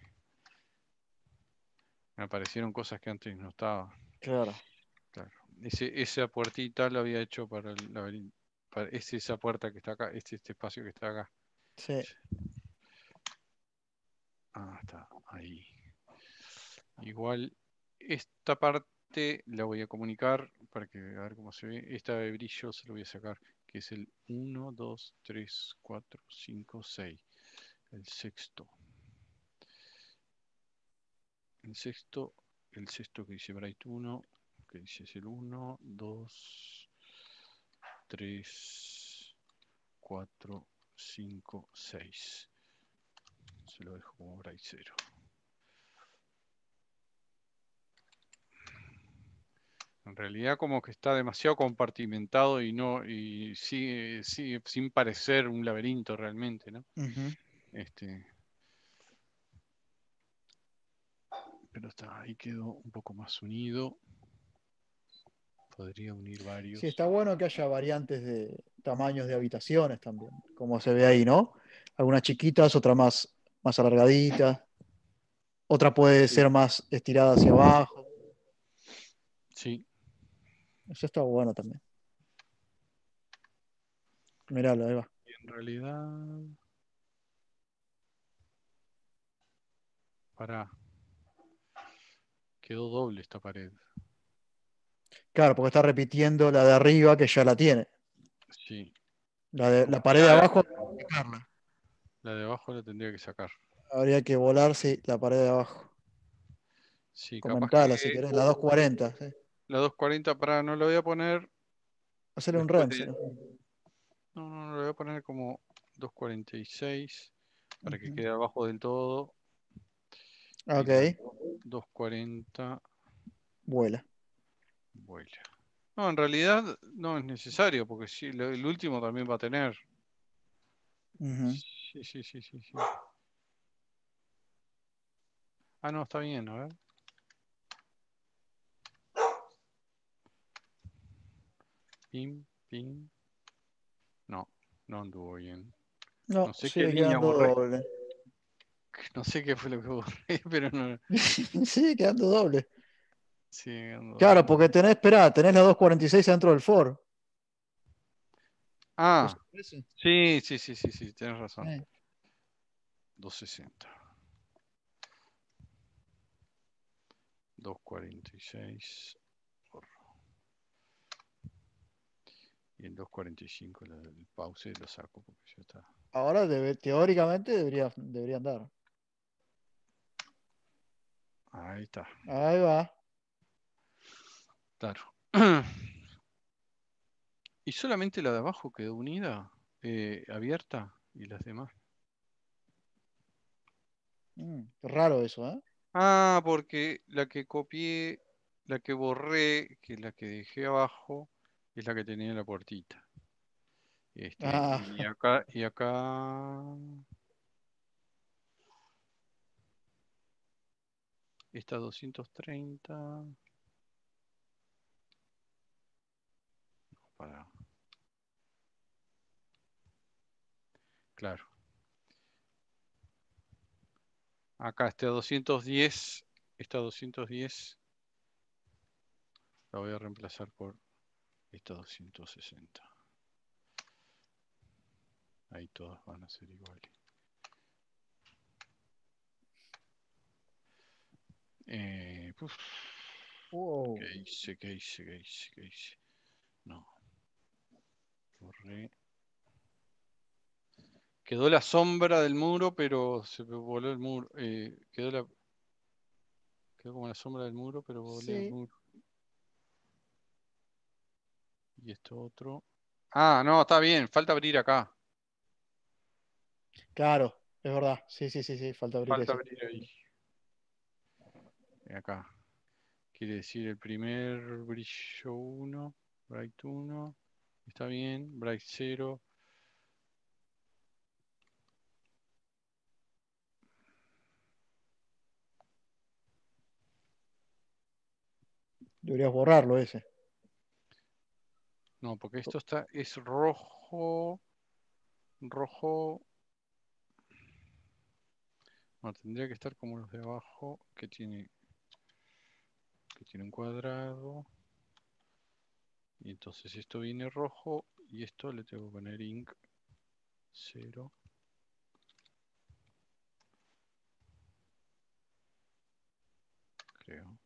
me aparecieron cosas que antes no estaban. Claro. Claro. Esa puertita lo había hecho para el laberinto. Esa puerta que está acá, este espacio que está acá. Sí. Está ahí. Igual esta parte la voy a comunicar para que a ver cómo se ve. Esta de brillo se lo voy a sacar, que es el 1, 2, 3, 4, 5, 6. El sexto. El sexto que dice Bright 1, que dice es el 1, 2, 3, 4, 5, 6. Se lo dejo como Bright 0. En realidad como que está demasiado compartimentado y sigue sin parecer un laberinto realmente, ¿no? Ujú. Pero está, ahí quedó un poco más unido. Podría unir varios. Sí, está bueno que haya variantes de tamaños de habitaciones también, como se ve ahí, ¿no? Algunas chiquitas, otras más alargaditas, otra puede Sí, ser más estirada hacia abajo. sí. Eso está bueno también. Miralo, ahí va. Y en realidad... Quedó doble esta pared. Claro, porque está repitiendo la de arriba que ya la tiene. Sí. La pared de abajo, hay que sacarla. La de abajo la tendría que sacar. Habría que volar, sí, la pared de abajo. Sí, capaz Comentala si que querés, la 240. ¿Sí? la 240 no la voy a poner Hacerle un después rem, de... ¿no? No, la voy a poner como 246 para que Ujú. quede abajo del todo. Y la Ok, 240 vuela. vuela. No, en realidad no es necesario, porque sí, el último también va a tener. Ujú. Sí. No, está bien, a ver. Pim, pim. No, no anduvo bien. No, No sé qué sigue línea quedando borré. doble. No sé qué fue lo que borré, pero no. Sigue quedando doble. Sigue Claro, andando. porque tenés la 246 dentro del for. ¿Lo Ah, sabés ese? sí, tienes razón. Sí. 260. 246. Y el 245 el pause lo saco porque ya está. Ahora teóricamente debería andar. Ahí está. Ahí va. Claro. Y solamente la de abajo quedó unida, abierta, y las demás. Qué raro eso, ¿eh? Porque la que copié, la que borré, que la que dejé abajo, es la que tenía la puertita. Ah, Y acá, esta 230. Para. Claro. Acá este 210, esta 210 la voy a reemplazar por esta 260. Ahí todas van a ser iguales. Wow. ¿Qué hice? ¿Qué hice? ¿Qué hice? ¿Qué hice? No. Borré. Quedó la sombra del muro, pero se voló el muro. Quedó como la sombra del muro, pero volé el Sí, muro. Y esto otro. Ah, no, está bien. Falta abrir acá. claro, es verdad. Sí, sí, sí, sí, falta abrir Falta ese. abrir ahí. Acá. Quiere decir el primer brillo 1, bright 1. Está bien. Bright 0. Deberías borrarlo ese. No, porque esto es rojo. Rojo. No, tendría que estar como los de abajo, que tiene un cuadrado. Y entonces esto viene rojo y esto le tengo que poner ink 0. Creo.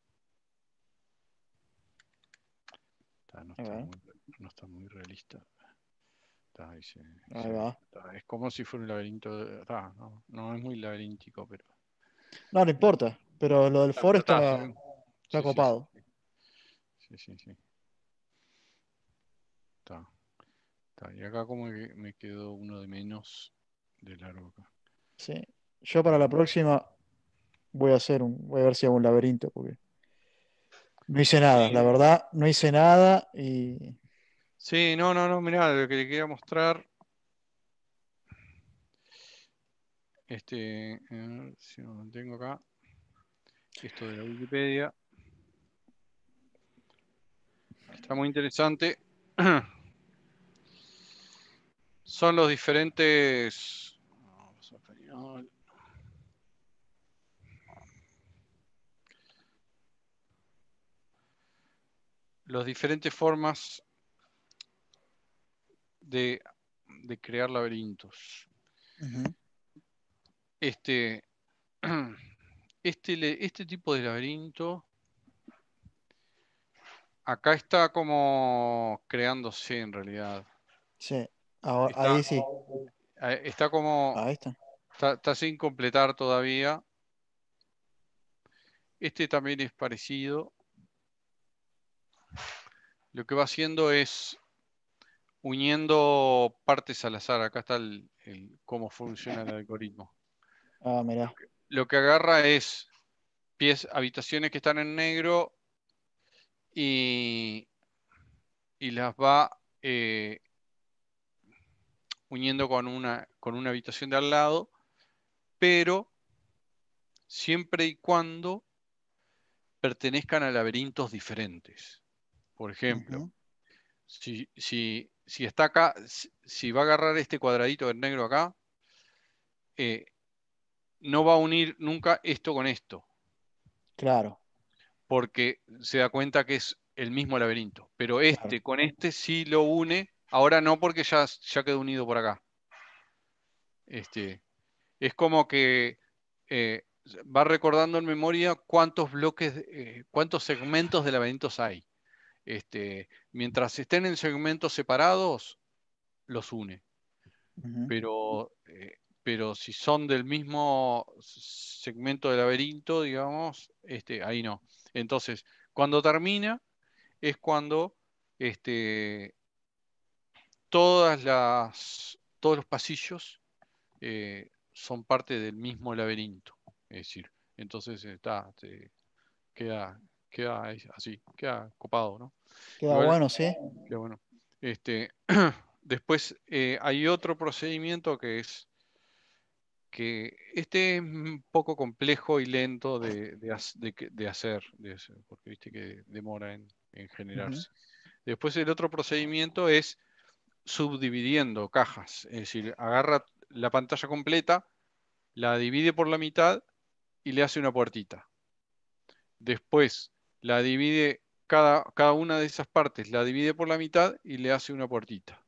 No A ver, está muy realista. Ahí ahí va. es como si fuera un laberinto. No es muy laberíntico, pero. No, no importa, pero lo del for Pero se está, ve. está Sí, sí, sí. copado. Sí, sí, sí. Está. Y acá como que me quedó uno de menos de largo acá. Sí. Yo para la próxima voy a ver si hago un laberinto, porque no hice nada, la Sí. verdad, no hice nada y Sí, no, mirá, lo que le quería mostrar. Si no lo tengo acá. Esto de la Wikipedia. Está muy interesante. Son los diferentes. Vamos a español. Las diferentes formas de, crear laberintos. ujú, Este, este tipo de laberinto acá está como creándose en realidad. sí, ahora, Está, ahí sí, está como, ahí está. está sin completar todavía. Este también es parecido. Lo que va haciendo es uniendo partes al azar. Acá está cómo funciona el algoritmo. Ah, mirá, Lo que agarra es habitaciones que están en negro y, las va uniendo con una habitación de al lado, pero siempre y cuando pertenezcan a laberintos diferentes. Por ejemplo, ujú, si está acá, si va a agarrar este cuadradito de negro acá, eh, no va a unir nunca esto con esto, claro, porque se da cuenta que es el mismo laberinto. Pero claro, este con este sí lo une, ahora no porque ya quedó unido por acá. Es como que eh, va recordando en memoria cuántos bloques, cuántos segmentos de laberintos hay. Mientras estén en segmentos separados, los une. ujú, Pero si son del mismo segmento de laberinto, digamos, ahí no. Entonces, cuando termina, es cuando este, todos los pasillos son parte del mismo laberinto. Es decir, entonces queda, así, queda copado, ¿no? queda Igual, bueno, sí. queda bueno. Después hay otro procedimiento que este es un poco complejo y lento de hacer, porque viste que demora en Ujú, generarse. Después el otro procedimiento es subdividiendo cajas, es decir, agarra la pantalla completa, la divide por la mitad y le hace una puertita. Después la divide, cada una de esas partes la divide por la mitad y le hace una puertita.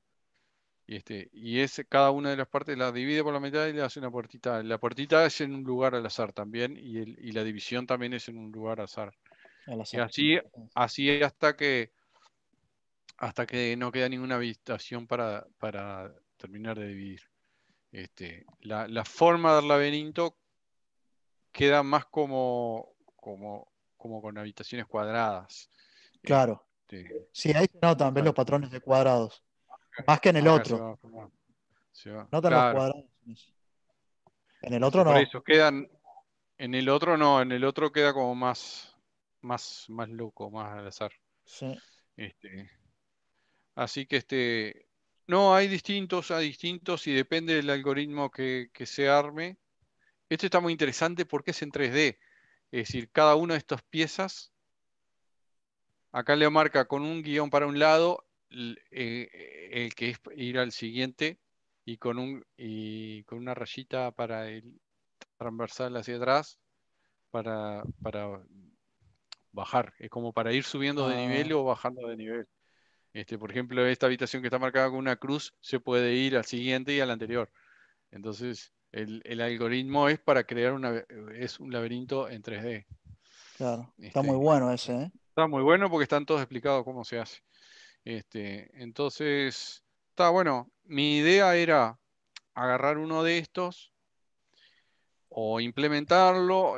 Cada una de las partes la divide por la mitad y le hace una puertita. La puertita es en un lugar al azar también y la división también es en un lugar al azar. Al Y azar. así hasta que no queda ninguna habitación para terminar de dividir. La forma del laberinto queda más como con habitaciones cuadradas. Claro. Este, Sí, ahí se notan, ves los claro, patrones de cuadrados. Más que en el acá se otro. va formando. Notan los Claro. cuadrados. En el otro Por no. eso quedan. En el otro no, en el otro queda como más loco, más al azar. Sí. Este, así que no, hay distintos y depende del algoritmo que se arme. Este está muy interesante porque es en 3D. Es decir, cada una de estas piezas, acá le marca con un guión para un lado el que es ir al siguiente y con una rayita para el transversal hacia atrás para bajar. Es como para ir subiendo de nivel Ah, o bajando de nivel. Por ejemplo, esta habitación que está marcada con una cruz se puede ir al siguiente y al anterior. Entonces, el algoritmo es para crear es un laberinto en 3D. claro. Está muy Este, bueno ese, ¿eh? está muy bueno porque están todos explicados cómo se hace. Entonces, está bueno. Mi idea era agarrar uno de estos o implementarlo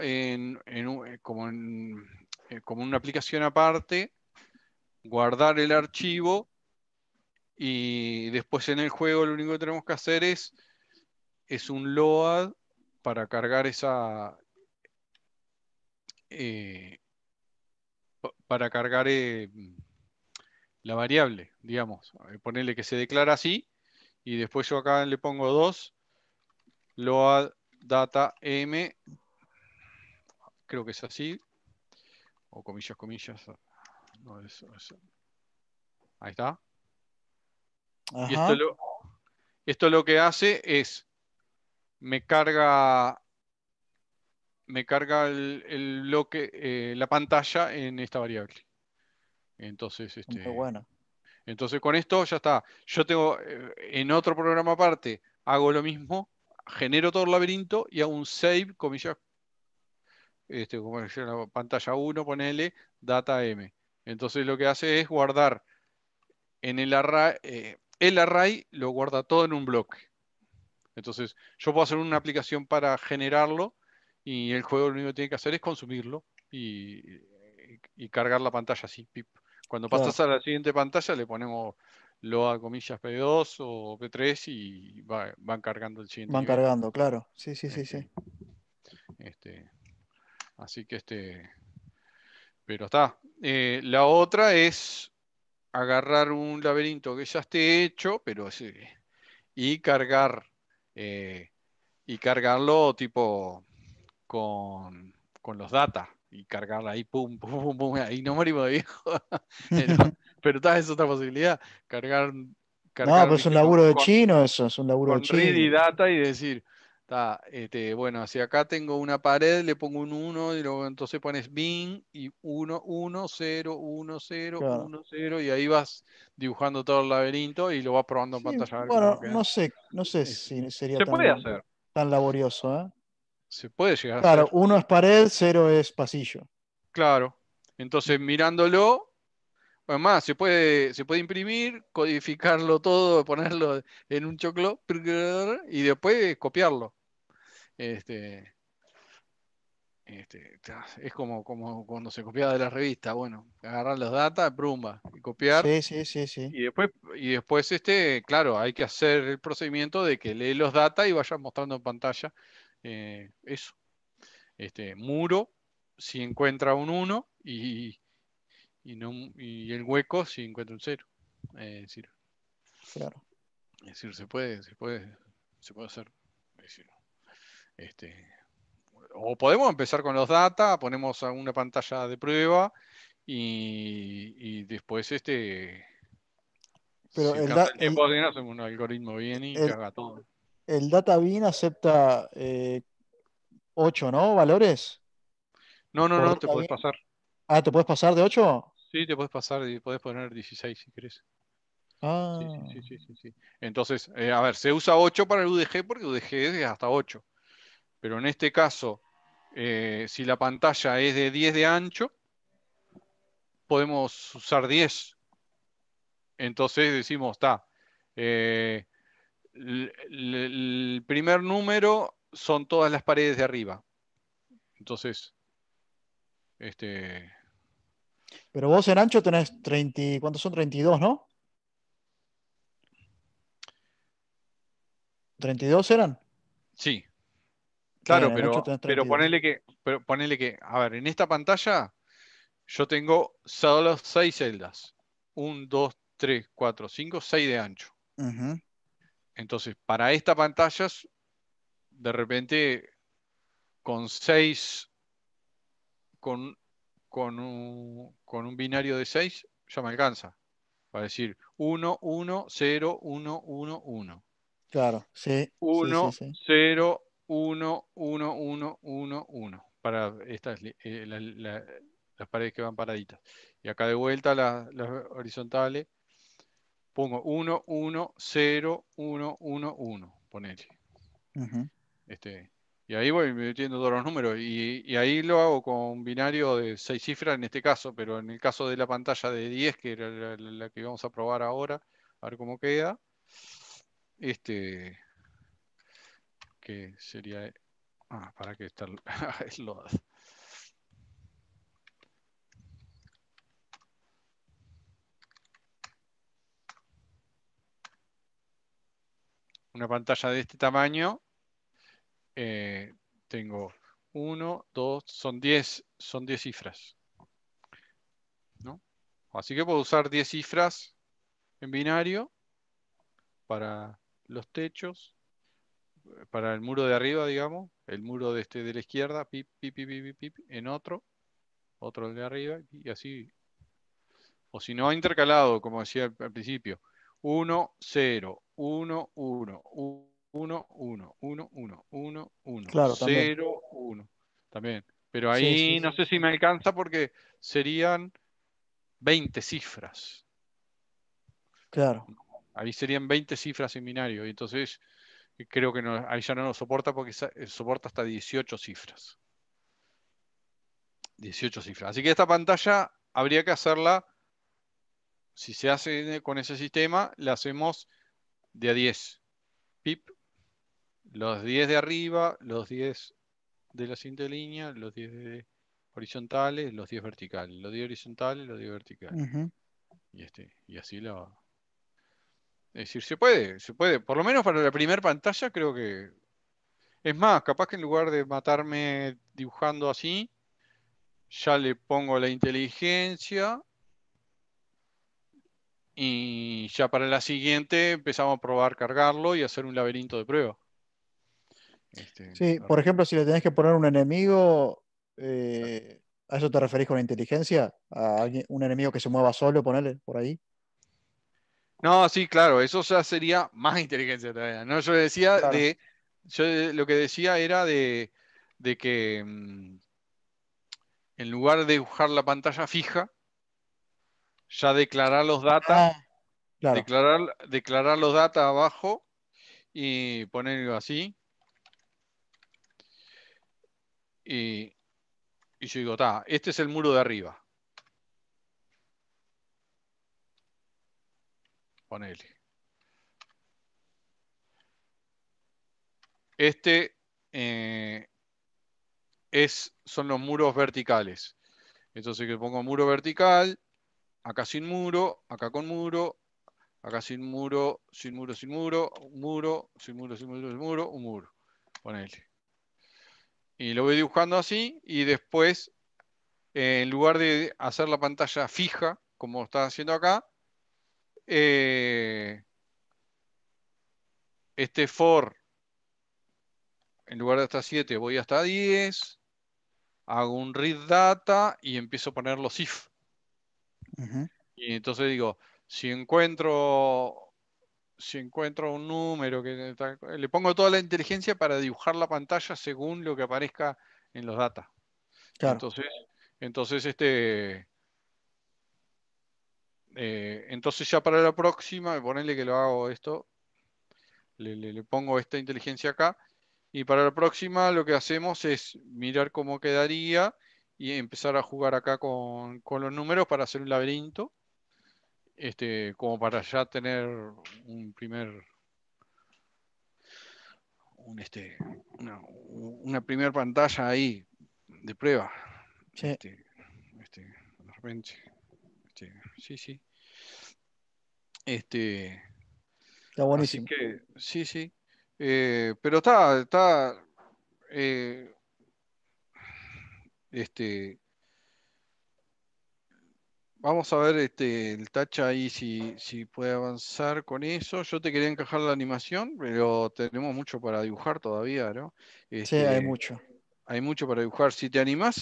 como una aplicación aparte, guardar el archivo y después en el juego lo único que tenemos que hacer es un load para cargar eh, para cargar la variable, digamos. Ponerle que se declara así y después yo acá le pongo 2 load data m, creo que es así, o comillas, comillas. No, ahí está. Y Ajá. esto lo que hace es me carga el bloque, la pantalla en esta variable. Entonces, Muy bueno. entonces con esto ya está. Yo tengo en otro programa aparte, hago lo mismo, genero todo el laberinto y hago un save, comillas, como decía la pantalla 1, ponele data M. Entonces lo que hace es guardar en el array lo guarda todo en un bloque. Entonces yo puedo hacer una aplicación para generarlo y el juego lo único que tiene que hacer es consumirlo y cargar la pantalla así. Pip. Cuando pasas Claro. a la siguiente pantalla le ponemos load comillas P2 o P3 y van cargando el siguiente Van nivel. cargando, claro. Sí, sí, sí, sí. Este, este, así que pero está. La otra es agarrar un laberinto que ya esté hecho, pero y cargar eh, y cargarlo tipo con los data y cargarla ahí, pum, pum, pum, pum, ahí no morimos de viejo. Pero, pero está, es otra posibilidad, cargar, No, cargar, pues es un viste, laburo de chino eso, es un laburo de con read chino. y data y decir, bueno, si acá tengo una pared, le pongo un 1 y luego entonces pones bin y 1, 1, 0, 1, 0, Claro. 1, 0 y ahí vas dibujando todo el laberinto y lo vas probando en Sí, pantalla a ver cómo va bueno, quedando. no sé Es- si sería Se puede hacer, tan laborioso, ¿eh? se puede llegar a Claro, hacer. 1 es pared, 0 es pasillo. Claro. Entonces, mirándolo, además, se puede imprimir, codificarlo todo, ponerlo en un choclo y después copiarlo. Este, es como cuando se copiaba de la revista. Bueno, agarrar los datos, brumba, y copiar. Sí, sí, sí, sí. Y después, claro, hay que hacer el procedimiento de que lee los datos y vaya mostrando en pantalla eso. Muro, si encuentra un 1 y el hueco si encuentra un 0. Es decir, Claro. se puede hacer. Es decir, este, o podemos empezar con los data, ponemos una pantalla de prueba y después Pero si alcanza el tiempo, hacemos un algoritmo bien y que el, haga todo. el Data Bean acepta 8, ¿no? ¿Valores? No, no, Por no, te Data podés Bean. pasar. Ah, ¿te puedes pasar de 8? Sí, te podés pasar y podés poner 16 si querés. Sí, sí, Ah, sí, sí, sí, sí. Entonces, a ver, se usa 8 para el UDG porque UDG es hasta 8. Pero en este caso, si la pantalla es de 10 de ancho, podemos usar 10. Entonces decimos, está. El primer número son todas las paredes de arriba. Entonces, este, pero vos en ancho tenés 30, ¿cuántos son? 32, ¿no? ¿32 eran? sí, Está bien, claro, en 8 tenés pero 32. ponele que, a ver, en esta pantalla yo tengo solo 6 celdas. 1, 2, 3, 4, 5, 6 de ancho. Ujú. Entonces, para esta pantalla, de repente, con 6, con, con un binario de 6, ya me alcanza. Para decir 1, 1, 0, 1, 1, 1. Claro, sí, sí, sí, 1, sí. 0, 1, 1, 1, 1, 1. Para estas las paredes que van paraditas. Y acá de vuelta las horizontales. Pongo 1, 1, 0, 1, 1, 1. Ponele. Ujú. Y ahí voy metiendo todos los números. Y ahí lo hago con un binario de 6 cifras en este caso. Pero en el caso de la pantalla de 10, que era la que vamos a probar ahora, a ver cómo queda. Que sería. Para que está el load. Una pantalla de este tamaño, tengo 1, 2, son 10 cifras, ¿no? Así que puedo usar 10 cifras en binario para los techos, para el muro de arriba, digamos, el muro de la izquierda, pip, pip, pip, pip, pip, en otro de arriba, y así. O si no, intercalado, como decía al principio. 1, 0, 1, 1, 1, 1, 1, 1, 1, 1, Claro, también. 0, 1. También. Pero Sí, sí, ahí no sí, sé si sí. me alcanza porque serían 20 cifras. Claro. Ahí serían 20 cifras en binario. Y entonces creo que ahí ya no lo soporta porque soporta hasta 18 cifras. 18 cifras. Así que esta pantalla habría que hacerla, si se hace con ese sistema, la hacemos de a 10. Pip, los 10 de arriba, los 10 de la siguiente línea, los 10 horizontales, los 10 verticales, los 10 horizontales, los 10 verticales. Ujú. Y así lo. Es decir, se puede. Por lo menos para la primera pantalla creo que. Es más, capaz que en lugar de matarme dibujando así, ya le pongo la inteligencia y ya para la siguiente empezamos a probar cargarlo y hacer un laberinto de prueba. Sí, por ejemplo, si le tenés que poner un enemigo, ¿a eso te referís con inteligencia? ¿A un enemigo que se mueva solo, ponele por ahí? No, sí, claro, eso ya sería más inteligencia todavía. No, yo decía Claro. de, yo lo que decía era de que en lugar de dibujar la pantalla fija, ya declarar los data, Ah, claro. declarar los data abajo y ponerlo así. Y, y yo digo, está, este es el muro de arriba. Ponele. Este son los muros verticales. Entonces que pongo muro vertical, acá sin muro, acá con muro, acá sin muro, sin muro, sin muro, un muro, sin muro, sin muro, sin muro, un muro. Ponele. Y lo voy dibujando así y después, en lugar de hacer la pantalla fija, como está haciendo acá, eh, este for, en lugar de hasta 7, voy hasta 10, hago un read data y empiezo a poner los if. Ujú. Y entonces digo, si encuentro si encuentro un número, le pongo toda la inteligencia para dibujar la pantalla según lo que aparezca en los datos. Claro. Entonces, entonces ya para la próxima, ponerle que lo hago esto, le pongo esta inteligencia acá, y para la próxima lo que hacemos es mirar cómo quedaría y empezar a jugar acá con los números para hacer un laberinto, como para ya tener un primer, una primera pantalla ahí de prueba. Sí, De repente, sí, sí. Este, está Así buenísimo. que, sí, sí. Pero está, eh, vamos a ver el Tacha ahí si puede avanzar con eso. Yo te quería encajar la animación, pero tenemos mucho para dibujar todavía, ¿no? Sí, hay mucho. Hay mucho para dibujar. Si te animás,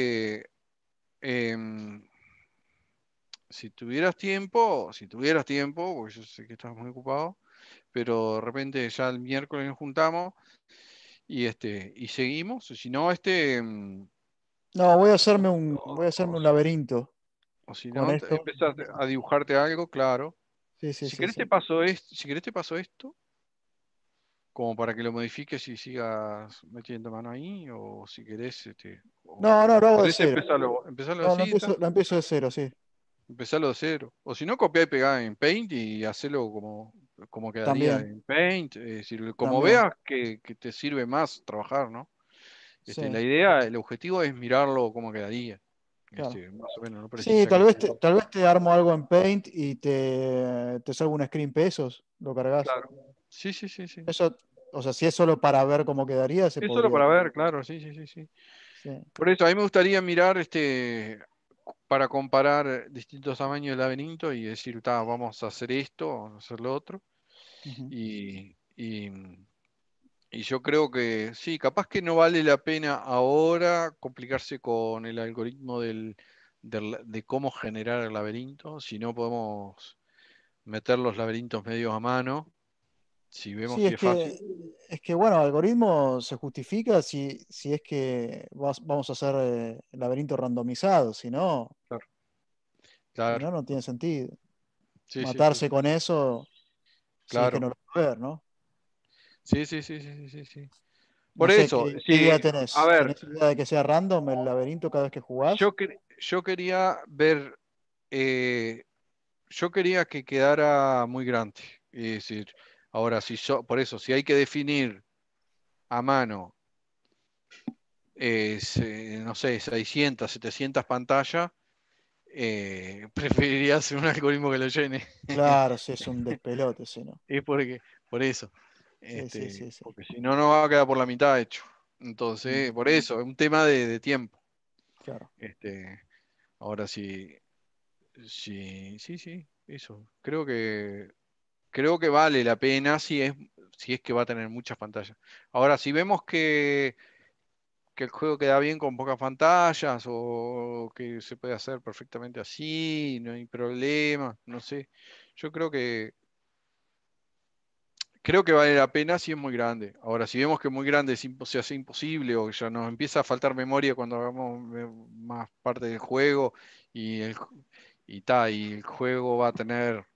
em, si tuvieras tiempo, porque yo sé que estás muy ocupado, pero de repente ya el miércoles nos juntamos y seguimos. Si no, No, voy a hacerme o un laberinto o si con no, esto. empezás a dibujarte algo, claro. Sí, sí, Si sí, querés sí. si querés te paso esto, como para que lo modifiques y sigas metiendo mano ahí, o si querés, No, no, lo hago de querés cero. empezarlo No, así, está. lo empiezo de cero, sí. Empezarlo de cero. O si no, copiar y pegar en Paint y hacerlo como quedaría También, en Paint. Es decir, como también. veas que te sirve más trabajar, ¿no? La Sí, idea, el objetivo es mirarlo como quedaría. claro. Más o menos, no Sí, precisa que esté. tal vez te armo algo en Paint y te salgo un screen pesos, lo cargas. Claro. Sí, sí, sí, sí. Eso, o sea, si es solo para ver cómo quedaría, se Es solo podría para hacer. ver, claro, sí, sí, sí, sí. Sí. Por eso, a mí me gustaría mirar para comparar distintos tamaños del laberinto y decir, vamos a hacer esto, vamos a hacer lo otro. Ujú. Y, y, y yo creo que sí, capaz que no vale la pena ahora complicarse con el algoritmo de cómo generar el laberinto, si no podemos meter los laberintos medios a mano, si vemos Sí, que es fácil. es que bueno, el algoritmo se justifica si es que vamos a hacer laberinto randomizado, Claro, si claro. no, no tiene sentido. Sí, sí, sí, Matarse con eso, si es que claro. no lo va a ver, ¿no? Sí, sí, sí, sí, sí, sí. No Por sé, eso, qué idea sí, a tenés? ver, ¿Tenés idea de que sea random el laberinto cada vez que jugás? yo quería ver, eh, yo quería que quedara muy grande. Es decir, ahora, por eso, si hay que definir a mano, no sé, 600, 700 pantallas, preferiría hacer un algoritmo que lo llene. Claro, sí, es un despelote, si no. Es por eso. Sí, sí, sí, sí. Porque si no, no va a quedar por la mitad hecho. Entonces, Mm, por eso, es un tema de tiempo. claro, Este, Ahora sí, sí, sí, sí, eso. Creo que vale la pena si es que va a tener muchas pantallas. Ahora, si vemos que el juego queda bien con pocas pantallas o que se puede hacer perfectamente así, no hay problema, no sé. Yo creo que vale la pena si es muy grande. Ahora, si vemos que muy grande se hace imposible o que ya nos empieza a faltar memoria cuando hagamos más parte del juego y y el juego va a tener,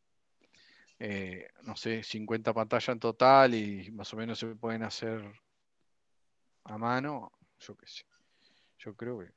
no sé, 50 pantallas en total y más o menos se pueden hacer a mano, yo qué sé. Yo creo que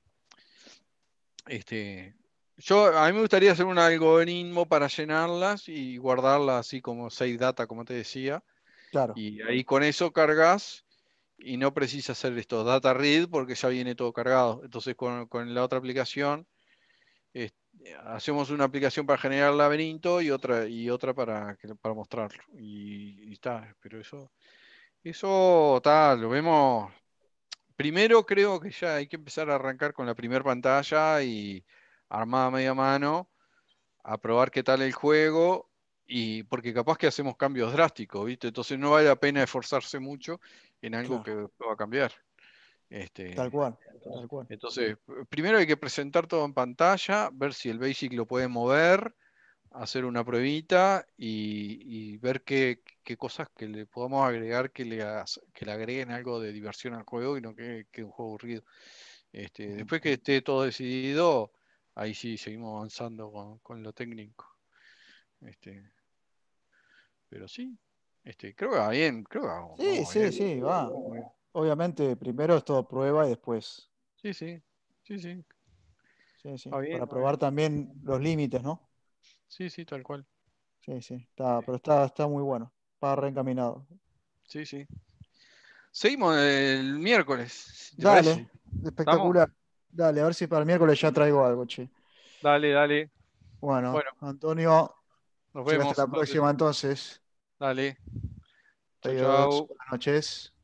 este, a mí me gustaría hacer un algoritmo para llenarlas y guardarlas así como save data, como te decía. claro, Y ahí con eso cargas y no precisas hacer esto data read porque ya viene todo cargado. Entonces con la otra aplicación hacemos una aplicación para generar el laberinto y otra para mostrarlo. Y está, pero eso tal, lo vemos. Primero creo que ya hay que empezar a arrancar con la primera pantalla y armada a media mano, a probar qué tal el juego, y porque capaz que hacemos cambios drásticos, ¿viste? Entonces no vale la pena esforzarse mucho en algo claro. que va a cambiar. Tal Este, cual, tal cual. entonces, primero hay que presentar todo en pantalla, ver si el Basic lo puede mover hacer una pruebita y ver qué cosas que le podamos agregar que que le agreguen algo de diversión al juego y no que un juego aburrido. Después que esté todo decidido, ahí sí seguimos avanzando con lo técnico. Pero sí, creo que va bien, creo que Sí, vamos sí, bien. sí, va. Vamos bien. Obviamente, primero es todo prueba y después, Sí, sí, sí, sí, sí, sí, va bien, para va bien. probar también los límites, ¿no? Sí, sí, tal cual. Sí, sí, pero está muy bueno, va reencaminado. Sí, sí. Seguimos el miércoles, ¿te parece? Dale, ¿Estamos? espectacular. Dale, a ver si para el miércoles ya traigo algo, che. Dale, dale. Bueno, Bueno, Antonio, nos será hasta vemos la entonces. próxima entonces. Dale. Chau, Adiós, chau. buenas noches.